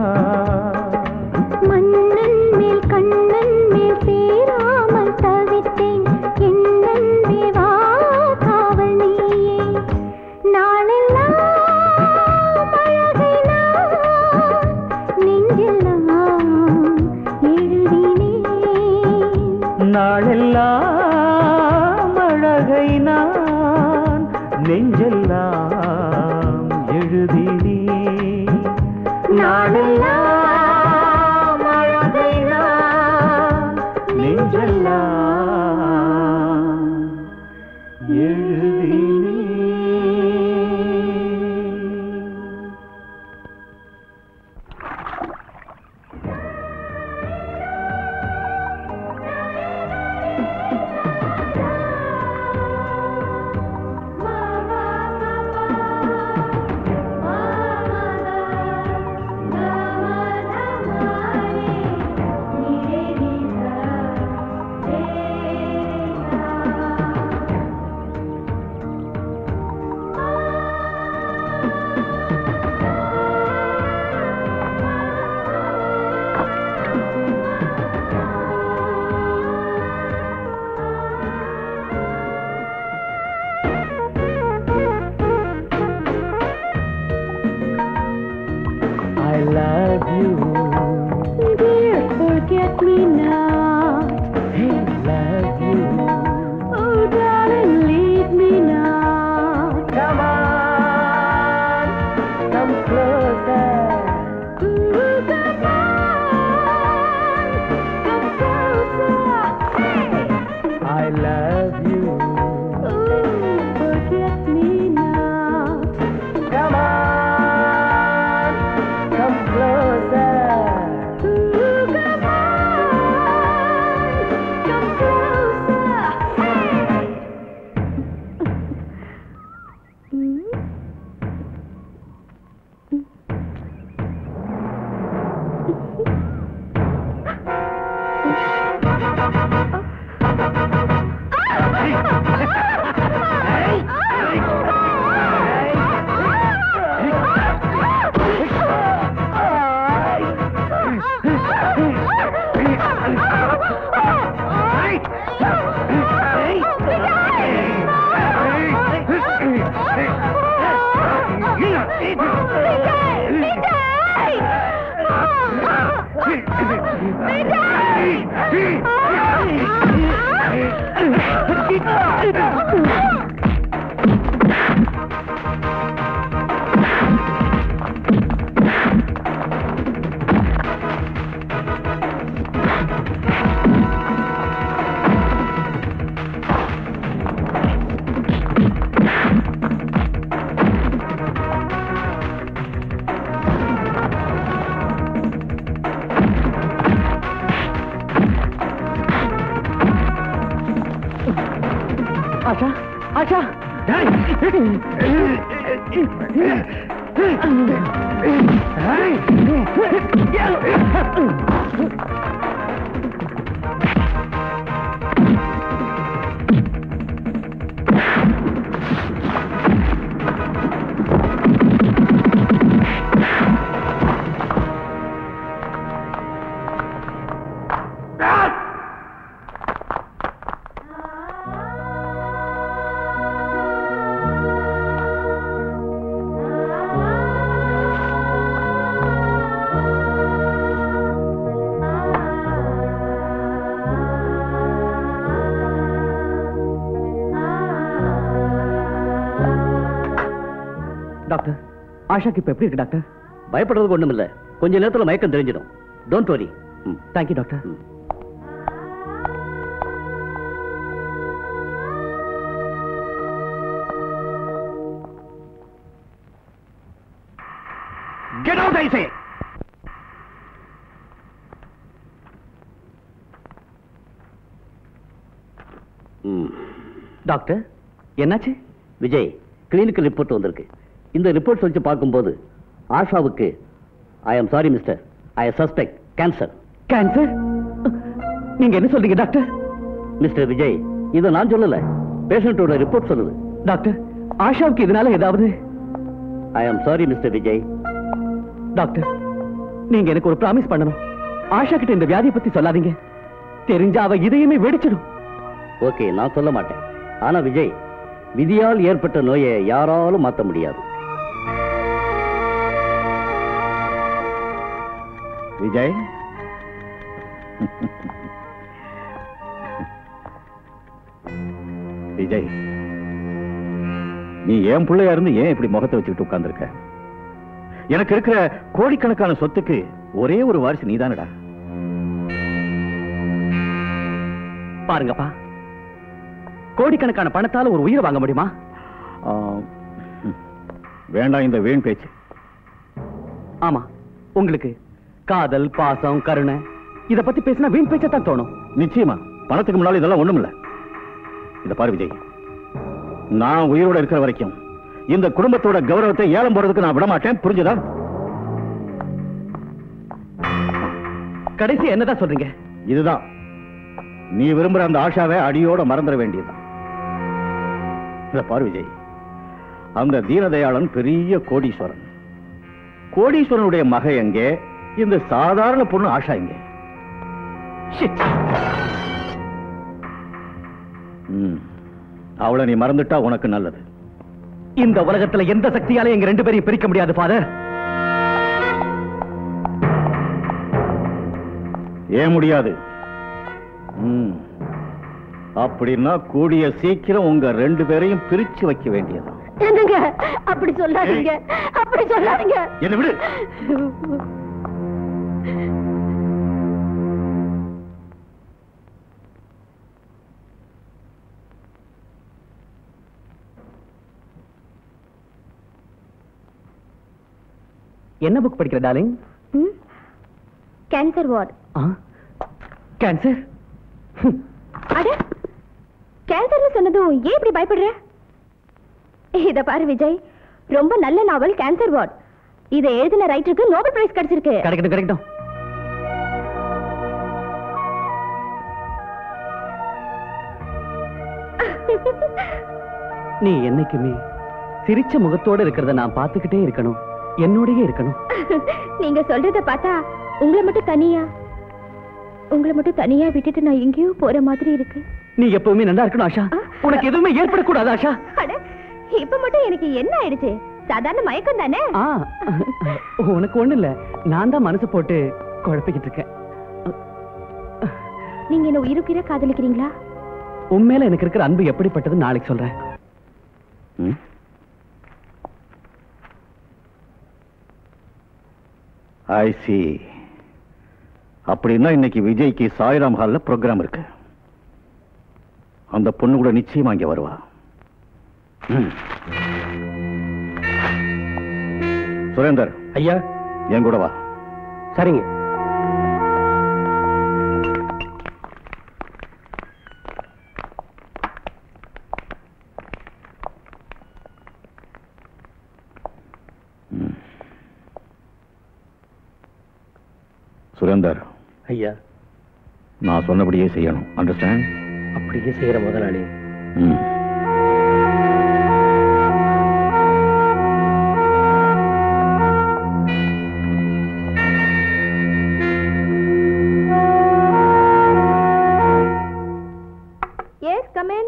மன்னன் மேல் கண்ணன் மேல் சேராமல் தவித்தேன் என் அன்பே வா காவல் நீயே நாளெல்லாம் அழகை நான் நெஞ்செல்லாம் எழுதினே நாளெல்லாம் அழகை நான் நெஞ்செல்லாம் எழுதினே நாளெல்லாம் அழகை நான் நெஞ்செல்லாம் எழுதினே வா வா வா ஆஷா ஆஷா டாக்டர் ஆஷாக்கு இப்ப எப்படி இருக்கு டாக்டர்? பயப்படுறதுக்கு ஒண்ணும் இல்ல, கொஞ்ச நேரத்துல மயக்கம் தெரிஞ்சிடும். Don't worry. Thank you doctor. Get out, I say! Doctor என்னாச்சு? விஜய், கிளினிக்கல் ரிப்போர்ட் வந்திருக்கு. இந்த ரிப்போர்ட் வச்சு பார்க்கும்போது ஆஷாவுக்கு I am sorry mister, I suspect cancer. Cancer? நீங்க என்ன சொல்றீங்க டாக்டர்? மிஸ்டர் விஜய், இதை நான் சொல்லல, பேஷண்டோட ரிப்போர்ட் சொல்லுது. டாக்டர், ஆஷாவுக்கு இதனால ஏதாவது? I am sorry mister Vijay. Doctor, நீங்க எனக்கு ஒரு ப்ராமிஸ் பண்ணணும். ஆஷா கிட்ட இந்த வியாதியை பத்தி சொல்லாதீங்க. தெரிஞ்ச அவ இதயமே வெடிச்சிடும். ஓகே, நான் சொல்ல மாட்டேன். ஆனா விஜய், விதியால் ஏற்பட்ட நோயை யாராலும் மாற்ற முடியாது. விஜய், விஜய், நீ ஏன் பிள்ளையா இருந்து ஏன் இப்படி முகத்தை வச்சுக்கிட்டு உட்கார்ந்துருக்க? எனக்கு இருக்கிற கோடிக்கணக்கான சொத்துக்கு ஒரே ஒரு வாரிசு நீதானடா. பாருங்கப்பா, கோடிக்கணக்கான பணத்தால ஒரு உயிரை வாங்க முடியுமா? வேண்டாம் இந்த வீண் பேச்சு. ஆமா, உங்களுக்கு காதல், பாசம், கருணை இத பத்தி பேசினா வீண் பேச்சத்தான் தோணும். நிச்சயமா, பணத்துக்கு முன்னால இதெல்லாம் ஒண்ணும் இல்ல. இத பாரு விஜய், நான் உயிரோட இருக்கிற வரைக்கும் இந்த குடும்பத்தோட கௌரவத்தை ஏலம் போறதுக்கு நான் விட மாட்டேன். புரிஞ்சுதா? கடைசி என்னதான் சொல்றீங்க? இதுதான், நீ விரும்புற அந்த ஆஷாவை அடியோட மறந்துட வேண்டியதுதான். இத பாரு விஜய், அந்த தீனதயாளன் பெரிய கோடீஸ்வரன். கோடீஸ்வரனுடைய மக எங்கே? இந்த சாதாரண பொண்ணு ஆஷா எங்கே? அவளை நீ மறந்துட்டா உனக்கு நல்லது. இந்த உலகத்துல எந்த சக்தியால எங்க ரெண்டு பேரையும் பிரிக்க முடியாது ஃபாதர். ஏன் முடியாது? அப்படின்னா கூடிய சீக்கிரம் உங்க ரெண்டு பேரையும் பிரிச்சு வைக்க வேண்டியது. என்னங்க அப்படி சொல்லாதீங்க, அப்படி சொல்லாதீங்க. என்ன விடு. என்ன புக் படிக்கிற டார்லிங்? Cancer ward. கேன்சர்? அட, கேன்சர்னு சொன்னதும் ஏன் இப்படி பயப்படுற? இத பாரு விஜய், ரொம்ப நல்ல நாவல் கேன்சர் வார்டு. இதை எழுதின ரைட்டருக்கு நோபல் பிரைஸ் கிடைச்சிருக்கு. கிடைக்கட்டும் கிடைக்கட்டும். நீ என்னைக்குமே சிரிச்ச முகத்தோட இருக்கிறத நான் பார்த்துக்கிட்டே இருக்கணும், என்னோடயே இருக்கணும். நீங்க சொல்றத பார்த்தா உங்களை மட்டும் தனியா உங்களை மட்டும் தனியா விட்டுட்டு நான் எங்கேயோ போற மாதிரி இருக்கு. நீ எப்பவுமே நல்லா இருக்கணும் ஆஷா. உனக்கு எதுவுமே ஏற்படக்கூடாது ஆஷா. அட, இப்ப மட்டும் எனக்கு என்ன ஆயிடுச்சு? சாதாரண மயக்கம் தானே? உனக்கு ஒண்ணு இல்ல, நான் தான் மனசு போட்டு குழப்பிக்கிட்டு இருக்கேன். நீங்க என்ன உயிருக்குயிர காதலிக்கிறீங்களா? உண்மையில எனக்கு இருக்கிற அன்பு எப்படிப்பட்டது நாளைக்கு சொல்றேன். I see. அப்படின்னா இன்னைக்கு விஜய்க்கு சாய்ராம் ஹால்ல ப்ரோக்ராம் இருக்கு. அந்த பொண்ணு கூட நிச்சயமா இங்க வருவா. சுரேந்தர் ஐயா, என் கூட வா. சரிங்க. சுரேந்தர் ஐயா, நான் சொன்னபடியே செய்யணும். அண்டர்ஸ்டாண்ட்? அப்படியே செய்யற முதலாளி. ம். Yes, come in.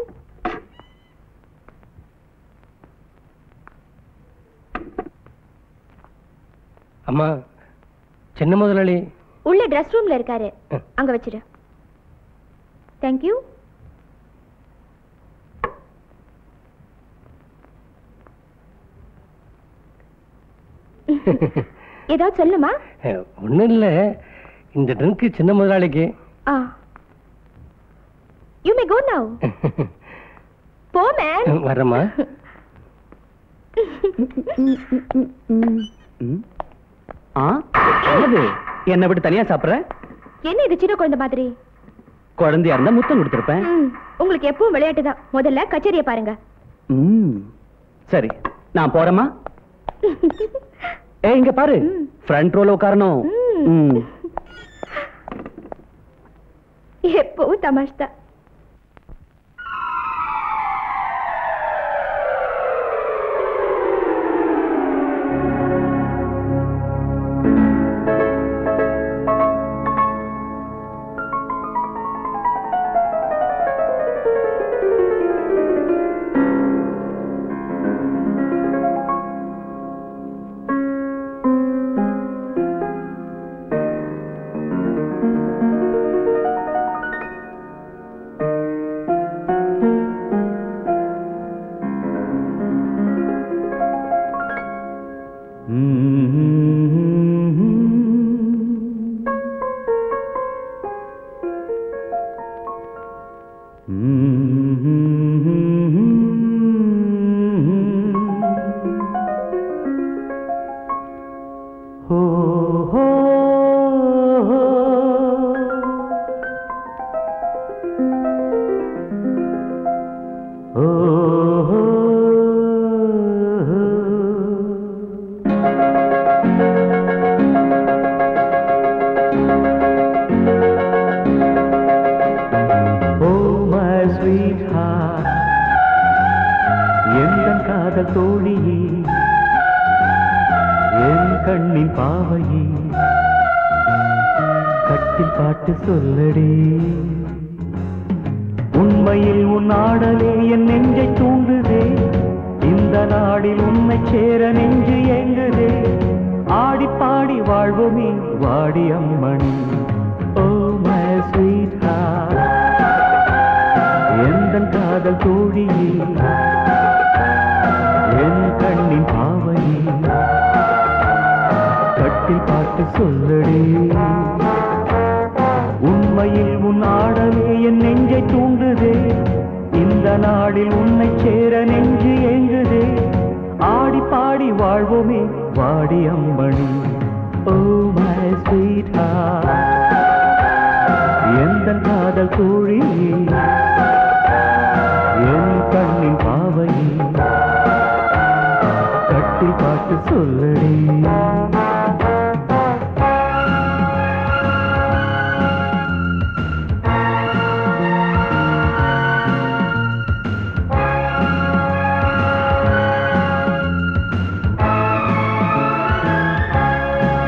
அம்மா, சின்ன முதலாளி உள்ள ட்ரெஸ் ரூம்ல இருக்காரு, அங்க வச்சிரு. Thank you. ஏதாவது சொல்லுமா? ஒண்ணும் இல்ல, இந்த ட்ரிங்க் சின்ன முதலாளிக்கு. ஆ, யூ மே கோ நவ. போ மேன். வரமா? என்ன விட்டு தனியா சாப்பிடுற? என்ன இது சின்ன குழந்தை மாதிரி? குழந்தையா இருந்தா முத்தம் கொடுத்திருப்பேன். உங்களுக்கு எப்பவும் விளையாட்டு தான். முதல்ல கச்சேரியை பாருங்க. சரி, நான் போறேமா. ஏ, இங்க பாரு, ஃப்ரண்ட் ரோல உட்காரணும். எப்பவும் தமாஷ் தான்.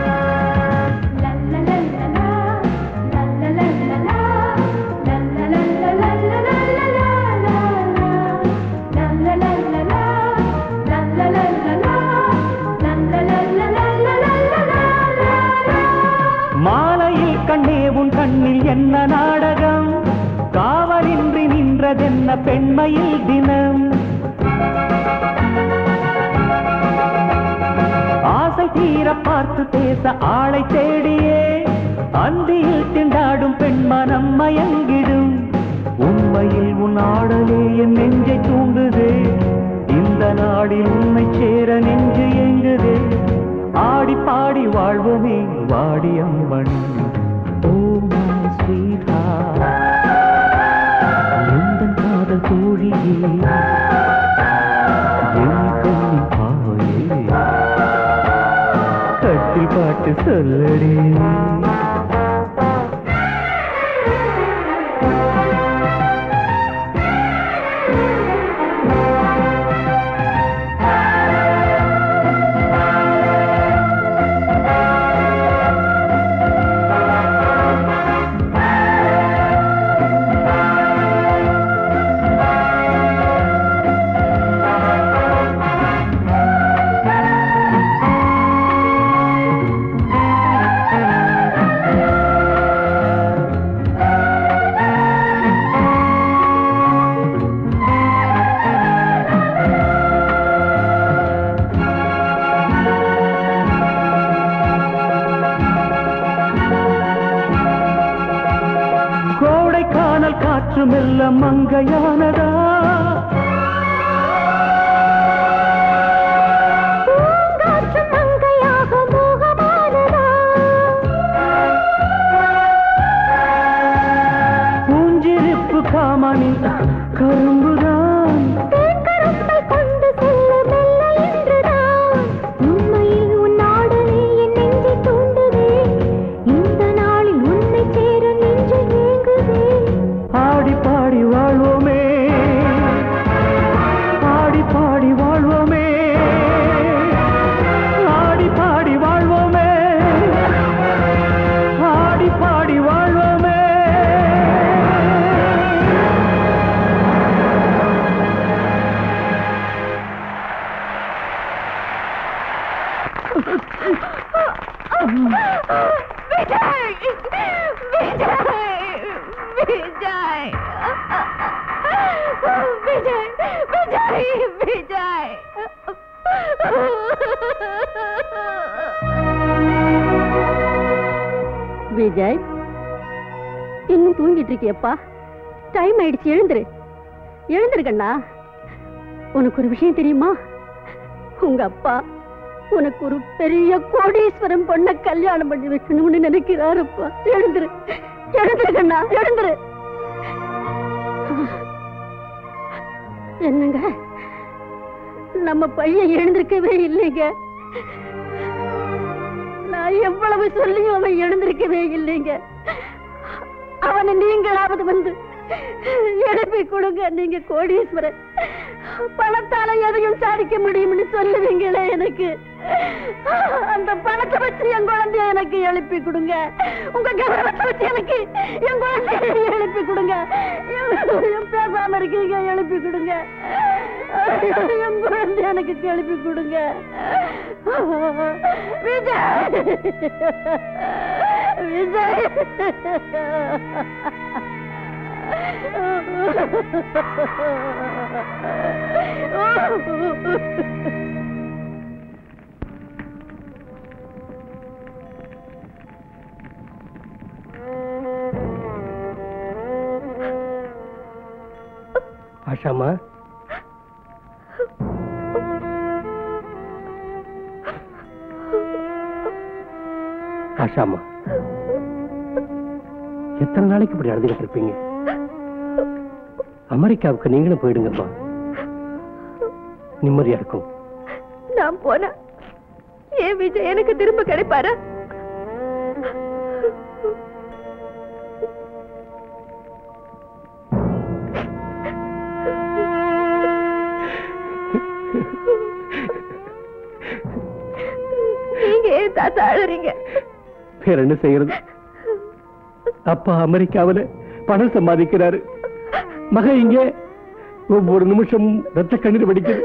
La la la la la la la la la la la la la செய்வதென்ன பெண்மையில் தினம் ஆசை தீர பார்த்து பேச ஆளை தேடியே அந்தியில் திண்டாடும் பெண்மனம் மயங்கிடும் உண்மையில் உன் ஆடலே என் நெஞ்சை தூண்டுதே இந்த நாடில் உன்னை சேர நெஞ்சு எங்குதே ஆடி பாடி வாழ்வோமே வாடி அம்மன் ஓ மை ஸ்வீட் ஹார்ட் எந்தன் காதல் தோழியே என் கண்ணின் பாவையே கட்டில் பாட்டு சொல்லடி மெல்ல மங்கையானதா மங்கையாக மோகமானதா பூஞ்சிருப்பு காமணி கரும்புதான் கரும்பை கொண்டு செல்ல மெல்ல என்றுதான் உண்மையில் உன் ஆடலே என் நெஞ்சை தூண்டுதே இந்த நாளில் உன்னை சேர நெஞ்சு ஏங்குதே ஆடி பாடி வாழ்வோமே ஆடி பாடி வாழ்வோமே ஆடி பாடி வாழ்வோமே ஆடி பாடி வாழ்வோமே விஜய் விஜய் விஜய் விஜய் விஜய் விஜய் இன்னும் தூங்கிட்டு இருக்கியப்பா டைம் ஆயிடுச்சு எழுந்துரு எழுந்துரு கண்ணா உனக்கு ஒரு விஷயம் தெரியுமா உங்க அப்பா உனக்கு ஒரு பெரிய கோடீஸ்வரம் பொண்ண கல்யாணம் பண்ணி வைக்கணும்னு நினைக்கிறாருப்பா எழுந்துரு எழுந்துரு கண்ணா எழுந்துரு என்னங்க நம்ம பையன் எழுந்திருக்கவே இல்லைங்க நான் எவ்வளவு சொல்லியும் அவன் எழுந்திருக்கவே இல்லைங்க அவனை நீங்களாவது வந்து எழுப்பி கொடுங்க நீங்க கோடீஸ்வரன் பணத்தால எதையும் சாதிக்க முடியும்னு சொல்லுவீங்களே எனக்கு அந்த பணத்தை வச்சு என் குழந்தைய எனக்கு எழுப்பி கொடுங்க உங்க கௌரவத்தை வச்சு எனக்கு என் குழந்தைய எழுப்பி கொடுங்க பேசாம இருக்கீங்க எழுப்பி கொடுங்க என் குழந்தைய எனக்கு எழுப்பி கொடுங்க விஜய் விஜய் ஆஷாமா ஆஷாமா எத்தனை நாளைக்கு இப்படி அழுதுகிட்டு இருப்பீங்க அமெரிக்காவுக்கு நீங்களும் போயிடுங்கப்பா நிம்மதியா இருக்கும் நான் போனா ஏன் விஜய் எனக்கு திரும்ப கிடைப்பாரா நீங்க ஏன் தாத்தா அழுறீங்க வேற என்ன செய்யறது அப்பா அமெரிக்காவில பணம் சம்பாதிக்கிறாரு மக இங்கே ஒவ்வொரு நிமிஷம் ரத்த கண்ணீர் வடிக்குது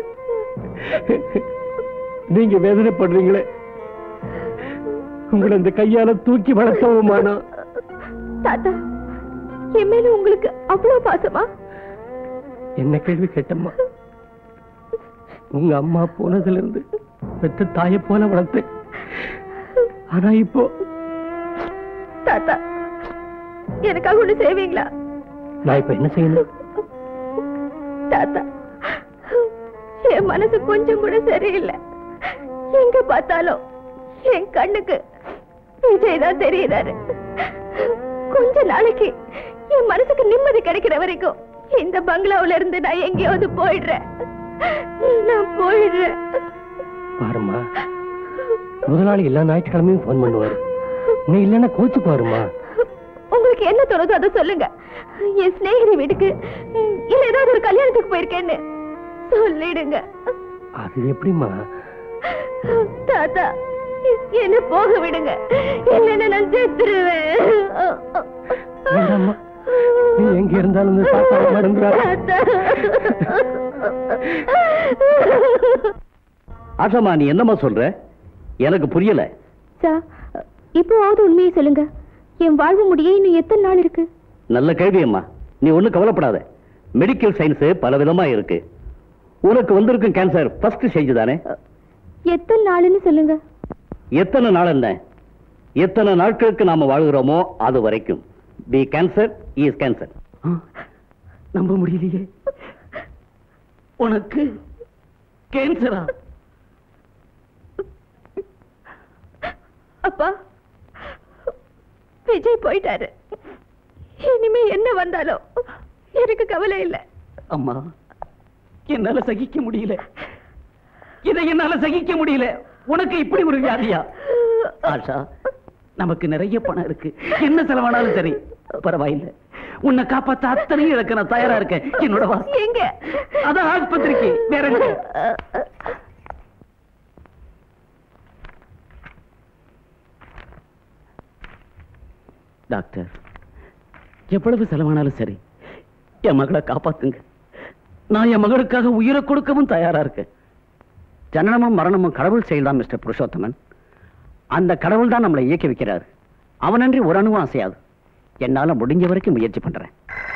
நீங்க வேதனைப்படுறீங்களே உங்களை அந்த கையால தூக்கி வளர்த்தவுமானா தாத்தா என் மேல உங்களுக்கு அவ்வளவு பாசமா என்ன கேள்வி கேட்டம்மா? உங்க அம்மா போனதுல இருந்து பெற்ற தாயை போல வளர்த்தேன். ஆனா இப்போ தாத்தா எனக்காக ஒண்ணு செய்வீங்களா? நான் இப்ப என்ன செய்யணும்? தாத்தா என் மனசு கொஞ்சம் கூட சரியில்லை. எங்க பார்த்தாலும் என் கண்ணுக்கு விஜய் தான் தெரியுறாரு. கொஞ்ச நாளைக்கு என் மனசுக்கு நிம்மதி கிடைக்கிற வரைக்கும் இந்த பங்களாவுல இருந்து நான் எங்கேயாவது போயிடுறேன். நான் போயிடுறேன். பாருமா, முதலாளி எல்லா ஞாயிற்றுக்கிழமையும் போன் பண்ணுவாரு. நீ இல்லைன்னா கோச்சு பாருமா. உங்களுக்கு என்ன தோணுதோ அதை சொல்லுங்க. என் சிநேகிதி வீட்டுக்கு இல்ல ஏதாவது ஒரு கல்யாணத்துக்கு போயிருக்கேன்னு சொல்லிடுங்க. அது எப்படிமா? தாத்தா என்ன போக விடுங்க, இல்லைன்னா நான் செத்துருவேன். வேண்டாம்மா, நீ எங்க இருந்தாலும் இந்த சாப்பாடு மறந்துடாத. ஆஷாமா, நீ என்னம்மா சொல்ற? எனக்கு புரியல. சார், இப்போவாவது உண்மையை சொல்லுங்க. என் வாழ்வு முடிய இன்னும் எத்தனை நாள் இருக்கு? நல்ல கேள்வி அம்மா. நீ ஒண்ணும் கவலைப்படாத. மெடிக்கல் சயின்ஸ் பல விதமா இருக்கு. உனக்கு வந்திருக்கும் கேன்சர் ஃபர்ஸ்ட் ஸ்டேஜ் தானே? எத்தனை நாள்னு சொல்லுங்க. எத்தனை நாள் என்ன, எத்தனை நாட்களுக்கு நாம வாழ்கிறோமோ அது வரைக்கும். The cancer is cancer. நம்ப முடியலையே, உனக்கு கேன்சரா? அப்பா, விஜய் போயிட்டாரு. இனிமே என்ன வந்தாலும் எனக்கு கவலை இல்லை. அம்மா, என்னால சகிக்க முடியல. இதை என்னால சகிக்க முடியல. உனக்கு இப்படி ஒரு வியாதியா? ஆஷா, நமக்கு நிறைய பணம் இருக்கு. என்ன செலவானாலும் சரி பரவாயில்லை. உன்னை காப்பாத்த அத்தனையும் இழக்க நான் தயாரா இருக்கேன். என்னோட வா. எங்க? அதான் ஆஸ்பத்திரிக்கு. வேற எங்க? டாக்டர், எவ்வளவு செலவானாலும் சரி என் மகளை காப்பாத்துங்க. நான் என் மகளுக்காக உயிரை கொடுக்கவும் தயாரா இருக்கேன். ஜனனமும் மரணமும் கடவுள் செயல்தான் மிஸ்டர் புருஷோத்தமன். அந்த கடவுள் தான் நம்மளை இயக்கி வைக்கிறார். அவனன்றி ஒரு அணுவும் அசையாது. என்னால முடிஞ்ச வரைக்கும் முயற்சி பண்றேன்.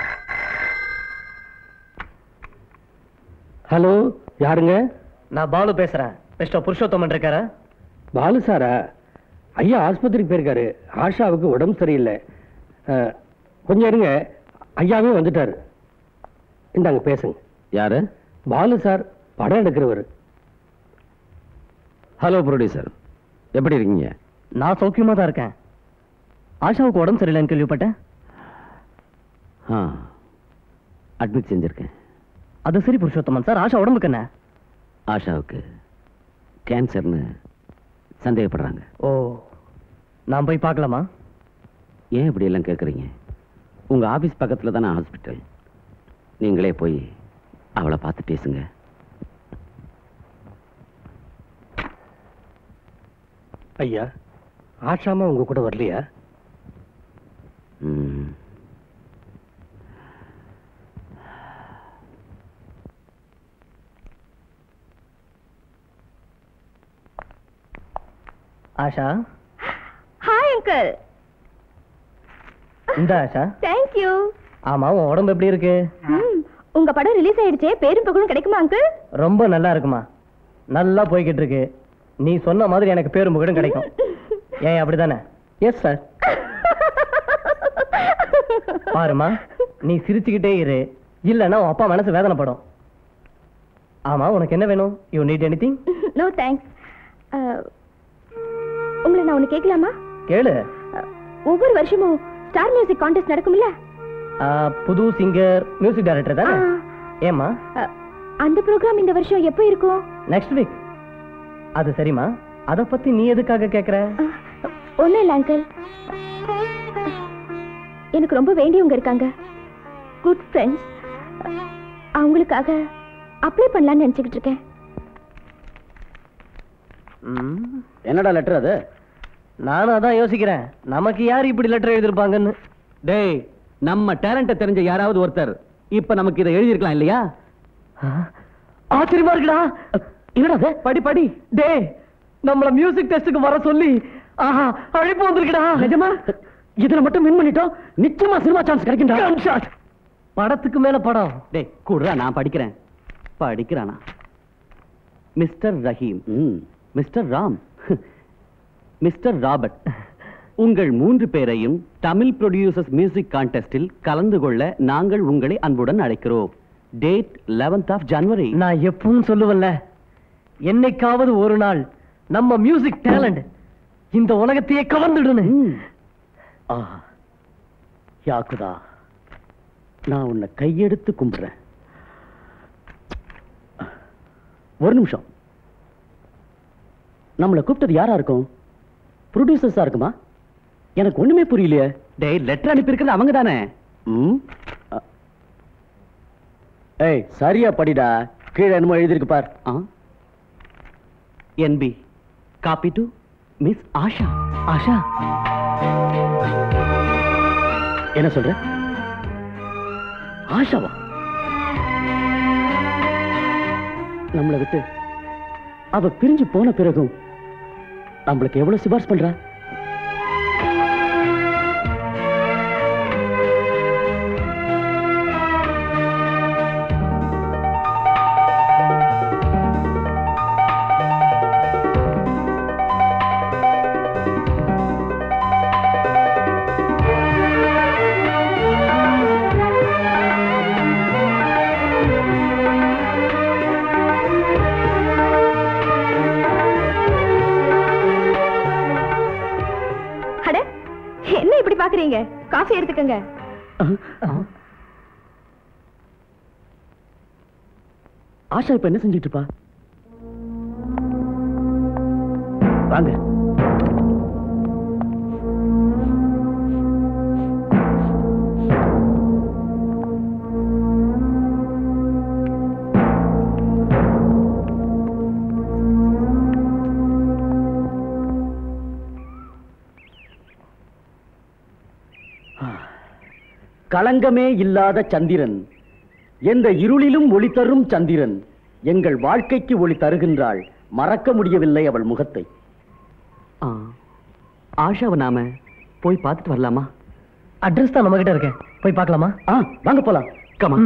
ஹலோ, யாருங்க? நான் பாலு பேசுறேன். மிஸ்டர் புருஷோத்தமன் இருக்காரா? பாலு சாரா? ஐயா ஆஸ்பத்திரிக்கு போயிருக்காரு. ஆஷாவுக்கு உடம்பு சரியில்லை. அஹ், கொஞ்சம் இருங்க, ஐயாவே வந்துட்டாரு. இந்தாங்க பேசுங்க. யாரு? பாலு சார், படம் எடுக்கிறவர். ஹலோ ப்ரொடியூசர், எப்படி இருக்கீங்க? நான் சௌக்கியமா தான் இருக்கேன். ஆஷாவுக்கு உடம்பு சரியில்லைன்னு கேள்விப்பட்டேன். ஆ, அட்மிட் செஞ்சிருக்கேன். அது சரி புருஷோத்தமன் சார், ஆஷா உடம்புக்கு என்ன? ஆஷாவுக்கு கேன்சர்னு சந்தேகப்படுறாங்க. ஓ, நான் போய் பார்க்கலாமா? ஏன் இப்படி எல்லாம் கேட்குறீங்க? உங்க ஆபீஸ் பக்கத்துல தானே ஹாஸ்பிட்டல். நீங்களே போய் அவளை பார்த்து பேசுங்க. ஐயா, ஆஷாமா உங்க கூட வரலையா? ம். ஆஷா. Hi uncle. இந்த ஆஷா. Thank you. ஆமா, உன் உடம்பு எப்படி இருக்கு? ம், உங்க படம் ரிலீஸ் ஆயிடுச்சே, பேரும் புகழும் கிடைக்குமா அங்கிள்? ரொம்ப நல்லா இருக்குமா. நல்லா போய்கிட்டு இருக்கு. நீ சொன்ன மாதிரி எனக்கு பேரும் புகழும் கிடைக்கும். ஏன் அப்படிதானே? Yes sir. பாருமா, நீ சிரிச்சுக்கிட்டே இரு, இல்லன்னா உன் அப்பா மனசு வேதனைப்படும். ஆமா, உனக்கு என்ன வேணும்? You need anything? No thanks. உங்களை நான் ஒண்ணு கேட்கலாமா? கேளு. ஒவ்வொரு வருஷமும் ஸ்டார் மியூசிக் கான்டெஸ்ட் நடக்கும்ல? புது சிங்கர், மியூசிக் டைரக்டர் தானே? ஏமா? அந்த ப்ரோக்ராம் இந்த வருஷம் எப்போ இருக்கும்? Next week. அது சரிமா, அத பத்தி நீ எதுக்காக கேக்குற? ஒண்ணும் இல்ல அங்கிள், எனக்கு ரொம்ப வேண்டியவங்க இருக்காங்க, குட் ஃப்ரெண்ட்ஸ். அவங்களுக்காக அப்ளை பண்ணலாம்னு நினைச்சுக்கிட்டு இருக்கேன். என்னடா லெட்டர் அது? நானும் அதான் யோசிக்கிறேன், நமக்கு யார் இப்படி லெட்டர் எழுதிருப்பாங்கன்னு. டேய், நம்ம டேலண்ட தெரிஞ்ச யாராவது ஒருத்தர் இப்ப நமக்கு இதை எழுதிருக்கலாம் இல்லையா? ஆச்சரியமா இருக்குடா. என்னடா படி படி. டேய், நம்மள மியூசிக் டெஸ்டுக்கு வர சொல்லி ஆஹா அழைப்பு வந்திருக்குடா. நிஜமா? இதுல மட்டும் வின் பண்ணிட்டோம், நிச்சயமா சினிமா சான்ஸ் கிடைக்கும்டா. படத்துக்கு மேல படம். டேய் கூடுறா, நான் படிக்கிறேன். படிக்கிறானா? Mister Rahim, mister Ram, mister Robert, உங்கள் மூன்று பேரையும் தமிழ் ப்ரொடியூசர்ஸ் மியூசிக் கான்டெஸ்டில் கலந்து கொள்ள நாங்கள் உங்களை அன்புடன் அழைக்கிறோம். Date eleventh of January. நான் எப்பவும் சொல்லுவல்ல, என்னைக்காவது ஒரு நாள் நம்ம மியூசிக் டேலண்ட் இந்த உலகத்தையே கவர்ந்துடுன்னு. யாக்குதா, நான் உன்னை கையெடுத்து கும்பிடுறேன். ஒரு நிமிஷம், நம்மளை கூப்பிட்டது யாரா இருக்கும்? ப்ரொடியூசர்ஸா இருக்குமா? எனக்கு ஒண்ணுமே புரியலையே. டேய், லெட்டர் அனுப்பியிருக்கிறது அவங்க தானே? ஏய், சரியா படிடா. கீழே என்னமோ எழுதிருக்கு பார். N B copy to miss Asha. Asha என்ன சொல்ற? ஆஷாவா? நம்மளை விட்டு அவ பிரிஞ்சு போன பிறகும் நம்மளுக்கு எவ்வளவு சிபாரிசு பண்றா? காஃபி எடுத்துக்கங்க. ஆஷா இப்ப என்ன செஞ்சிட்டு இருப்பா? வாங்க. களங்கமே இல்லாத சந்திரன், எந்த இருளிலும் ஒளி தரும் சந்திரன் எங்கள் வாழ்க்கைக்கு ஒளி தருகின்றாள். மறக்க முடியவில்லை அவள் முகத்தை. ஆஷாவை நாம போய் பார்த்துட்டு வரலாமா? அட்ரஸ் தான் நம்ம கிட்ட இருக்க, போய் பார்க்கலாமா? ஆ, வாங்க போலாம். கமா.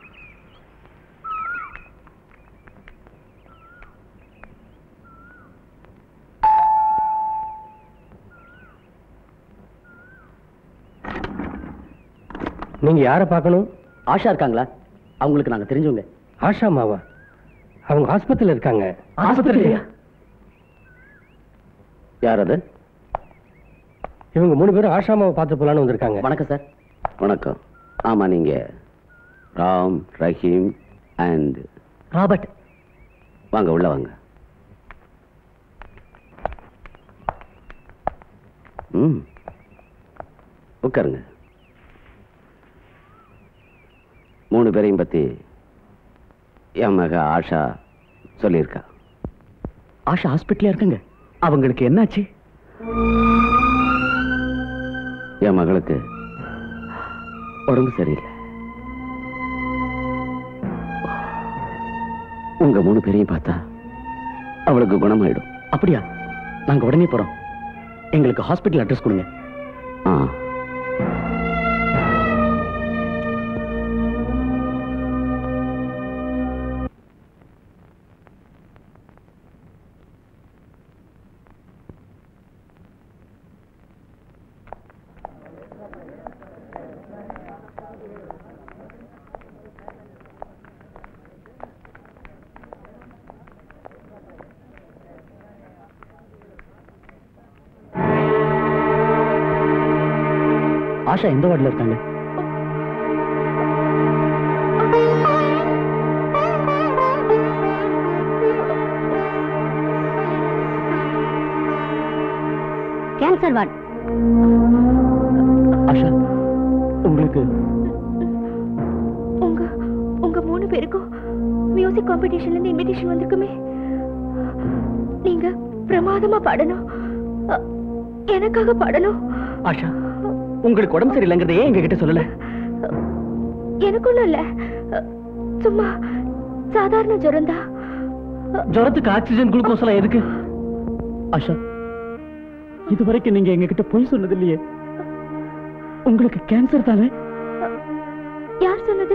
நீங்க யாரை பார்க்கணும்? ஆஷா இருக்காங்களா? அவங்களுக்கு நாங்க தெரிஞ்சவங்க. ஆஷா மாவா? அவங்க ஆஸ்பத்திரியில் இருக்காங்க. ஆஸ்பத்திரியா? யார் அது? இவங்க மூணு பேரும் ஆஷா மாவை பார்த்து போலான்னு வந்திருக்காங்க. வணக்கம் சார். வணக்கம். ஆமா, நீங்க ராம், ரஹீம் அண்ட் ராபர்ட். வாங்க, உள்ள வாங்க. ம், உட்காருங்க. மூணு பேரையும் பத்தி என் மக ஆஷா சொல்லியிருக்கா. ஆஷா ஹாஸ்பிட்டல்ல இருக்காங்க. அவங்களுக்கு என்னாச்சு? என் மகளுக்கு உடம்பு சரியில்லை. உங்க மூணு பேரையும் பார்த்தா அவளுக்கு குணமாயிடும். அப்படியா? நாங்க உடனே போறோம். எங்களுக்கு ஹாஸ்பிட்டல் அட்ரஸ் கொடுங்க. ஆ, ஆஷா எந்த வார்டில் இருக்காங்க? Cancer ward. ஆஷா, உங்களுக்கு உங்க உங்க மூணு பேருக்கும் மியூசிக் காம்படிஷன்ல இருந்து இன்விடேஷன் வந்திருக்குமே. நீங்க பிரமாதமா பாடணும், எனக்காக பாடணும். ஆஷா, உங்களுக்கு உடம்பு சரியில்லைங்கிறத ஏன் எங்க கிட்ட சொல்லல? எனக்கு ஒண்ணும் இல்ல, சும்மா சாதாரண ஜுரம் தான். ஜுரத்துக்கு ஆக்சிஜன் குளுக்கோஸ் எல்லாம் எதுக்கு? ஆஷா, இதுவரைக்கும் நீங்க எங்க கிட்ட போய் சொன்னது இல்லையே. உங்களுக்கு கேன்சர் தானே? யார் சொன்னது?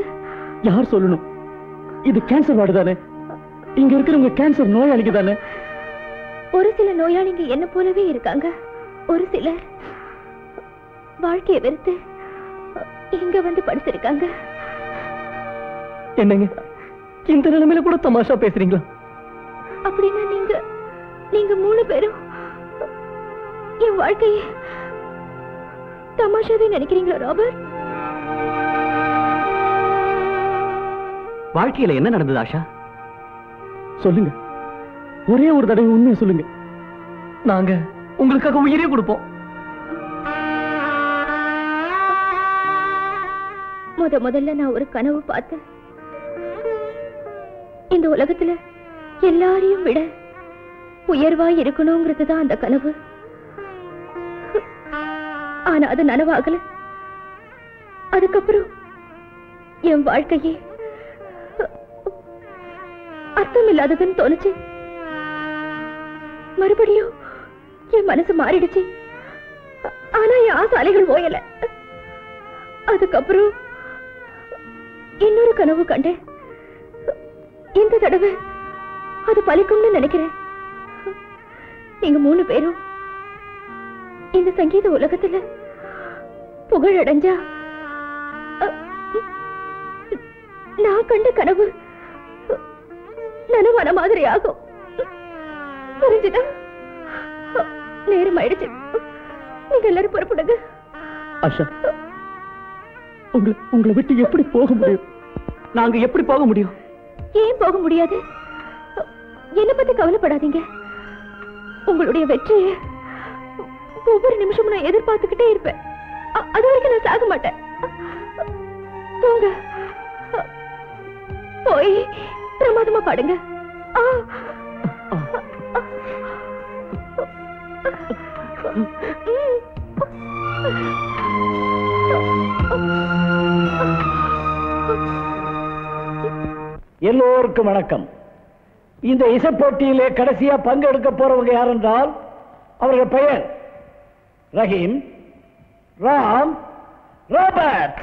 யார் சொல்லணும்? இது கேன்சர் வார்டு தானே? இங்க இருக்கிறவங்க கேன்சர் நோயாளிக்கு தானே? ஒரு சில நோயாளிங்க என்ன போலவே இருக்காங்க. ஒரு சிலர் வாழ்க்கையை வெறுத்து இங்க வந்து படுத்திருக்காங்க. என்னங்க இந்த நிலைமையில கூட தமாஷா பேசுறீங்களா? அப்படின்னா நீங்க நீங்க மூணு பேரும் என் வாழ்க்கையை தமாஷாவே நினைக்கிறீங்களா ராபர்ட்? வாழ்க்கையில என்ன நடந்தது ஆஷா? சொல்லுங்க, ஒரே ஒரு தடவை உண்மையை சொல்லுங்க. நாங்க உங்களுக்காக உயிரே கொடுப்போம். முத முதல்ல நான் ஒரு கனவு பார்த்தேன். இந்த உலகத்துல எல்லாரையும் விட உயர்வா இருக்கணுங்கிறது தான் அந்த கனவு. ஆனா அது நனவாகல. அதுக்கப்புறம் என் வாழ்க்கையே அர்த்தம் இல்லாததுன்னு தோணுச்சு. மறுபடியும் என் மனசு மாறிடுச்சு. ஆனா என் ஆசாலைகள் ஓயல. அதுக்கப்புறம் இன்னொரு கனவு கண்டேன். இந்த தடவை அது பலிக்கும்னு நினைக்கிறேன். நீங்க மூணு பேரும் இந்த சங்கீத உலகத்துல புகழடைஞ்சா நான் கண்ட கனவு நனவான மாதிரி ஆகும். புரிஞ்சுதா? நேரம் ஆயிடுச்சு. நீங்க எல்லாரும் புறப்படுங்க. ஆஷா, உங்களை உங்களை விட்டு எப்படி போக முடியும்? நாங்க எப்படி போக முடியும்? ஏன் போக முடியாது? என்ன பத்தி கவலைப்படாதீங்க. உங்களுடைய வெற்றியை ஒவ்வொரு நிமிஷமும் நான் எதிர்பார்த்துக்கிட்டே இருப்பேன். அது வரைக்கும் நான் சாக மாட்டேன். போங்க, போய் பிரமாதமா பாடுங்க. எல்லோருக்கும் வணக்கம். இந்த இசை போட்டியிலே கடைசியா பங்கெடுக்க போறவங்க யார் என்றால் அவர்கள் பெயர் ரஹீம், ராம், ராபர்ட்.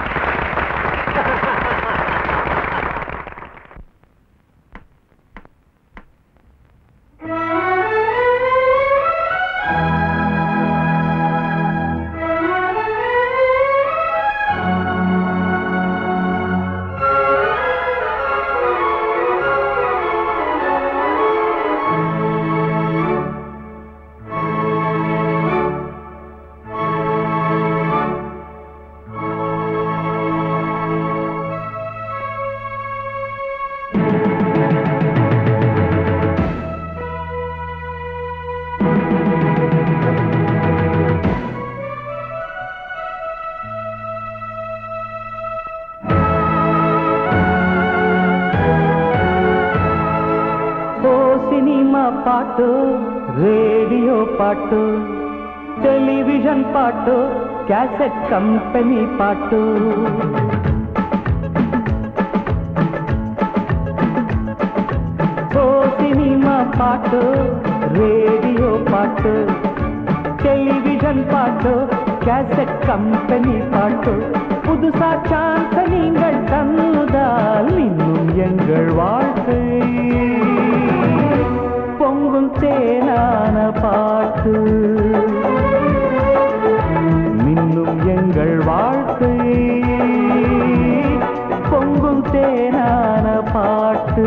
పాటో రేడియో పాటో టెలివిజన్ పాటో క్యాసెట్ కంపెనీ పాటో ఓ సినిమా పాటో రేడియో పాటో டெலிவிஷன் பாட்டோ கேசட் கம்பெனி பாட்டோ புதுசா சான்ஸ் நீங்கள் தந்தால் இன்னும் எங்கள் வாழ்க்கை பொங்கும் தேனான பாட்டு இன்னும் எங்கள் வாழ்க்கை பொங்கும் தேனான பாட்டு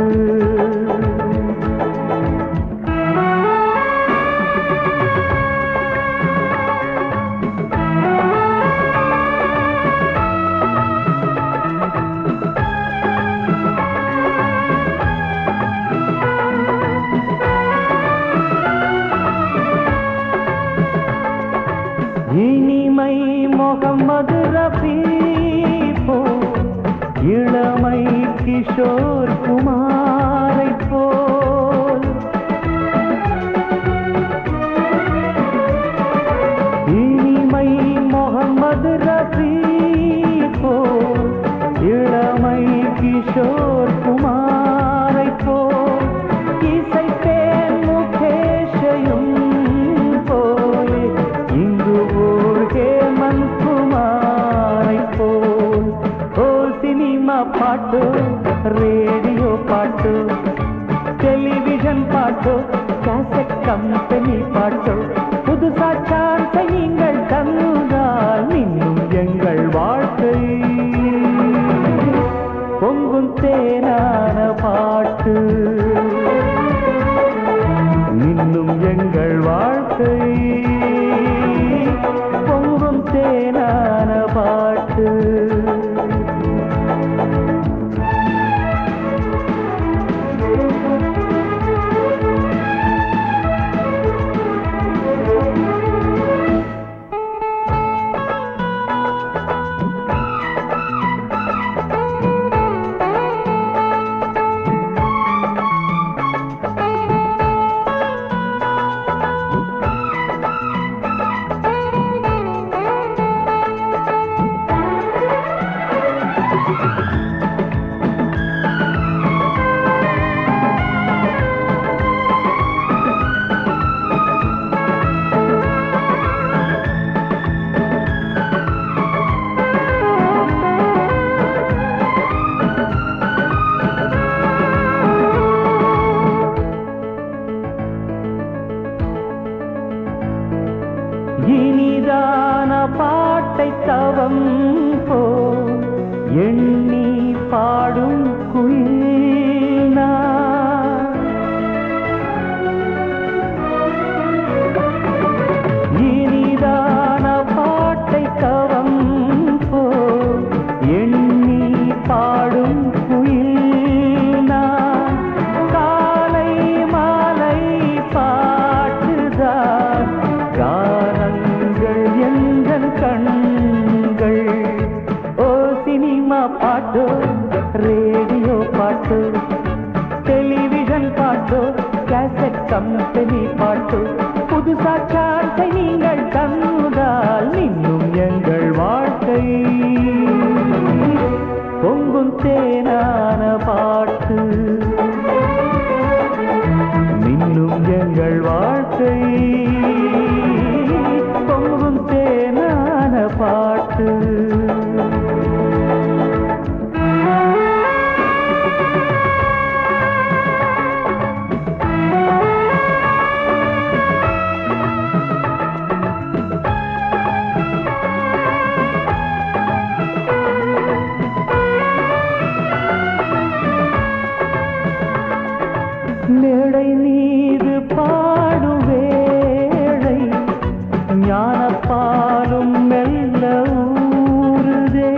இனிமை முகமது ரஃபி போ இளமை கிஷோர் குமாரை போல் இனிமை முகமது ரஃபி போ இளமை கிஷோர் குமாரை போல் இசைத்தேன் முகேஷையும் போலே இங்கு ஹேமந்த் குமாரை போல் ஓ சினிமா பாட்டு கம்பெனி பாட்டோ புதுசா சான்ஸை நீங்கள் தந்தால் இன்னும் எங்கள் வாழ்க்கை பொங்கும் தேனான பாட்டு இன்னும் எங்கள் வாழ்க்கை பொங்கும் தேனான பாட்டு இனிதான பாட்டை தவம் போ எண்ணி பாடும் குயிலா இனிதான பாட்டை தவம் போ எண்ணி பாடும் குயிலா காலை மாலை பாட்டுதான் கானங்கள் எங்கள் கண்கள் ஓ சினிமா பாட்டு ரேடியோ பாட்டு டெலிவிஷன் பாட்டு கேசட் கம்பெனி பாட்டு புதுசா சான்ஸை நீங்கள் தந்தால் இன்னும் எங்கள் வாழ்க்கை பொங்கும் தேனான பாட்டு இன்னும் எங்கள் வாழ்க்கை பொங்கும் தேனான பாட்டு மேடை மீது பாடும் வேளை ஞானப்பாலும் மெல்ல ஊறுதே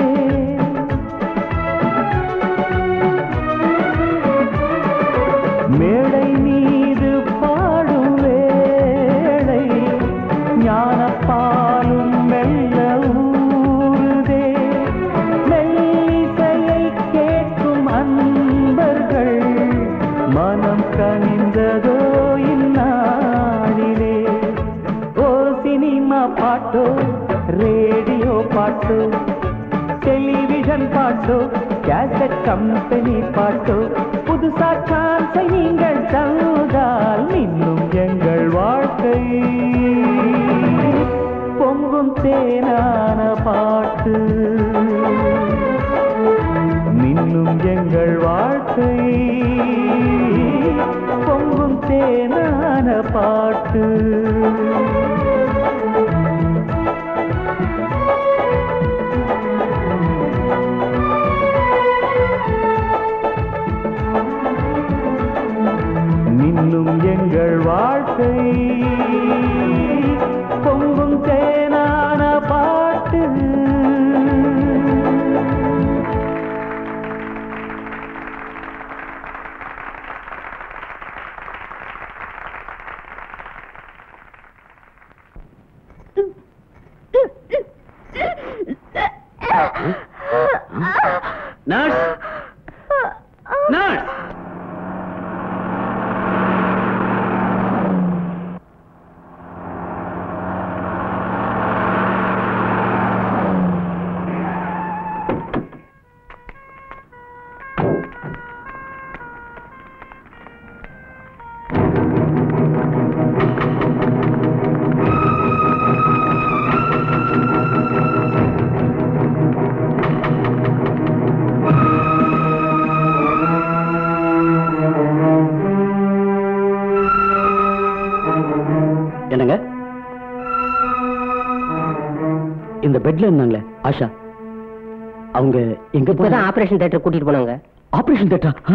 மேடை மீது பாடும் வேளை ஞானப்பாலும் மெல்ல ஊறுதே மெல்லிசையை கேட்கும் அன்பர்கள் மனம் கனிந்ததோ இந்நாளிலே ஓ சினிமா பாட்டோ ரேடியோ பாட்டோ டெலிவிஷன் பாட்டோ கேசட் கம்பெனி பாட்டோ புதுசா சான்ஸை நீங்கள் தந்தால் இன்னும் எங்கள் வாழ்க்கை பொங்கும் தேனான பாட்டு இன்னும் எங்கள் வாழ்க்கை பொங்கும் தேனான பாட்டு இன்னும் எங்கள் வாழ்க்கை பொங்கும் தேனான பாட்டு நர்ஸ் நர்ஸ் அந்த பெட்ல இருந்தாங்களே ஆஷா, அவங்க எங்க போய் ஆபரேஷன் தியேட்டர் கூட்டிட்டு போனாங்க. ஆபரேஷன் தியேட்டரா?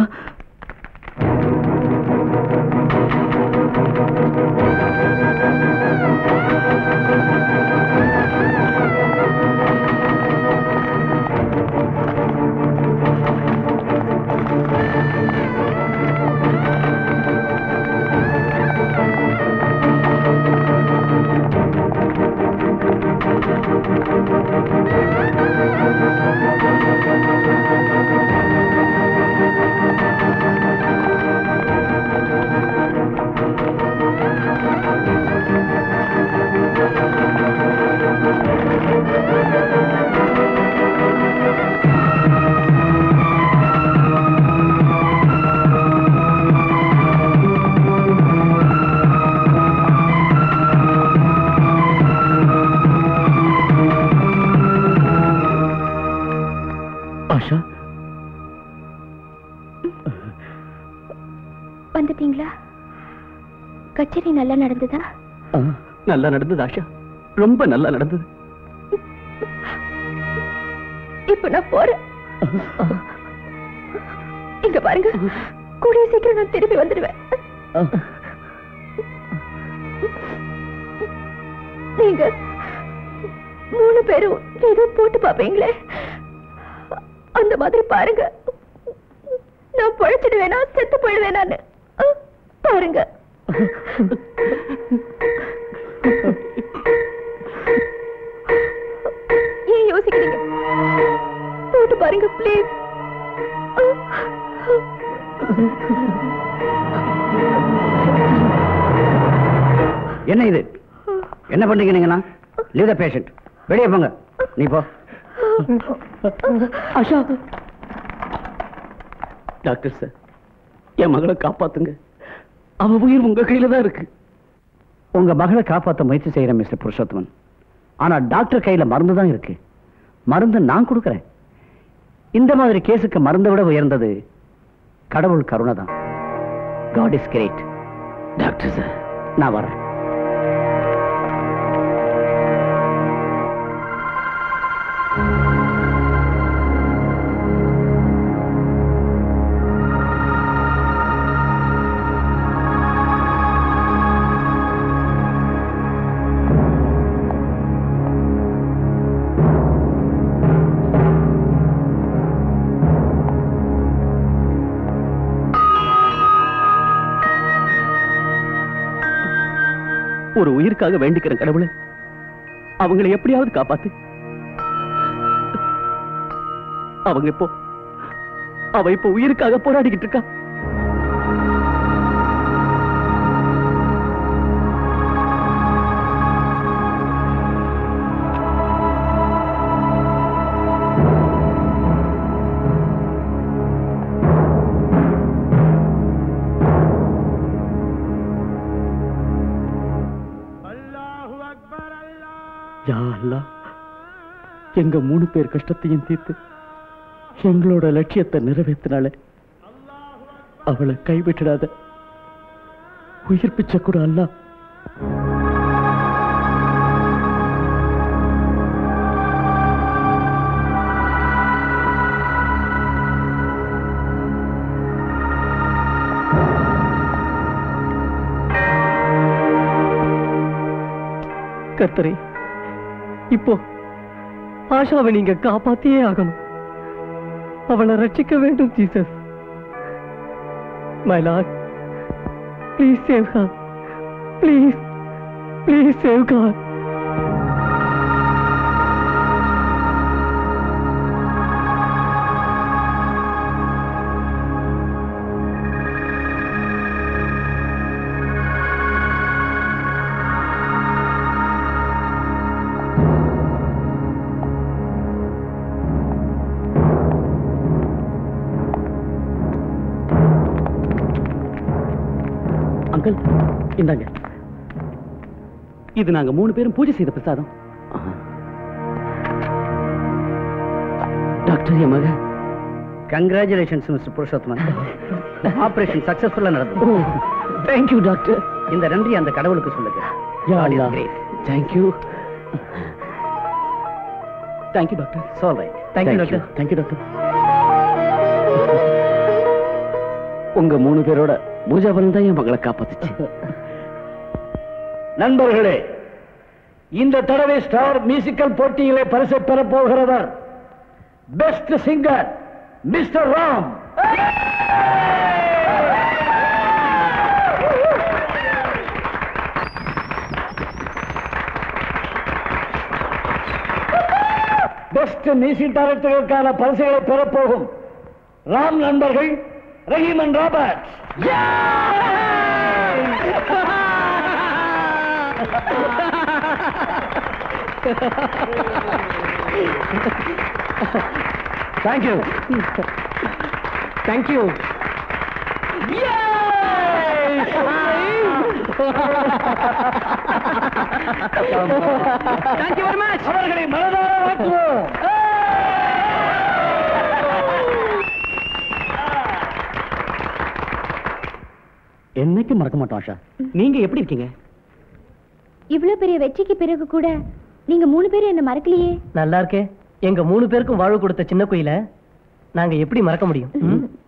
வந்துட்டீங்களா? கச்சேரி நல்லா நடந்ததா? நல்லா நடந்தது ஆஷா, ரொம்ப நல்லா நடந்தது. இப்ப நான் போறேன். இங்க பாருங்க, கூடிய சீக்கிரம் நான் திரும்பி வந்துடுவேன். நீங்க மூணு பேரும் ஏதோ போட்டு பாப்பீங்களே, அந்த மாதிரி பாருங்க. நான் பழச்சிடுவேனா செத்து போயிடுவேனான்னு பாருங்க. ஏன் யோசிக்கிறீங்க? போட்டு பாருங்க ப்ளீஸ். என்ன இது? என்ன பண்றீங்க நீங்களா? Leave the patient. வெளியே போங்க. நீ போ. ஆஷா. டாக்டர் சார், என் மகளை காப்பாத்துங்க. அவ உயிர் உங்க கையில தான் இருக்கு. உங்க மகளை காப்பாற்ற முயற்சி செய்யறேன் மிஸ்டர் புருஷோத்தமன். ஆனா டாக்டர் கையில மருந்து தான் இருக்கு. மருந்து நான் கொடுக்கறேன். இந்த மாதிரி கேஸுக்கு மருந்தை விட உயர்ந்தது கடவுள் கருணை தான். God is great. Doctor sir, நான் வரேன். ஒரு உயிருக்காக வேண்டிக்கிறேன் கடவுளே, அவங்களை எப்படியாவது காப்பாத்து. அவங்க இப்போ அவ இப்போ உயிருக்காக போராடிக்கிட்டு இருக்கா. யா அல்லாஹ், எங்க மூணு பேர் கஷ்டத்தையும் தீர்த்து எங்களோட லட்சியத்தை நிறைவேற்றினால அவளை கைவிட்டுடாத. உயிர் பிச்சை கூட அல்லாஹ். கர்த்தரே, இப்போ ஆஷாவை நீங்க காப்பாத்தியே ஆகணும். அவளை ரட்சிக்க வேண்டும் Jesus. My lord, please save her. Please please save God. Uncle, இந்தாங்க. இது நாங்க மூணு பேரும் பூஜை செய்த பிரசாதம். டாக்டர், என் மக. Congratulations mister Purushothaman. ஆபரேஷன் சக்சஸ்ஃபுல்லா நடந்தது. Thank you doctor. இந்த நன்றி அந்த கடவுளுக்கு சொல்லுங்க. யா அல்லாஹ், thank you. Thank you doctor. All right. Thank you doctor. Thank you doctor. உங்க மூணு பேரோட பூஜா பலன் தான் என் மகளை காப்பாத்துச்சு. நண்பர்களே, இந்த தடவை ஸ்டார் மியூசிக்கல் போட்டியிலே பரிசை பெற போகிறவர் best singer mister Ram. Best music டைரக்டருக்கான பரிசுகளை பெறப்போகும் ராம் நண்பர்கள் ரஹீமன் Robert. Thank you. Thank you. Thank you very much. அவர்களை மனதார வாழ்த்துவோம். என்னைக்கு மறக்க மாட்டோம் ஆஷா. நீங்க எப்படி இருக்கீங்க? இவ்வளவு பெரிய வெற்றிக்கு பிறகு கூட நீங்க மூணு பேரும் என்ன மறக்கலையே. நல்லா இருக்கே. எங்க மூணு பேருக்கும் வாழ்வு கொடுத்த சின்ன கோயில நாங்க எப்படி மறக்க முடியும்?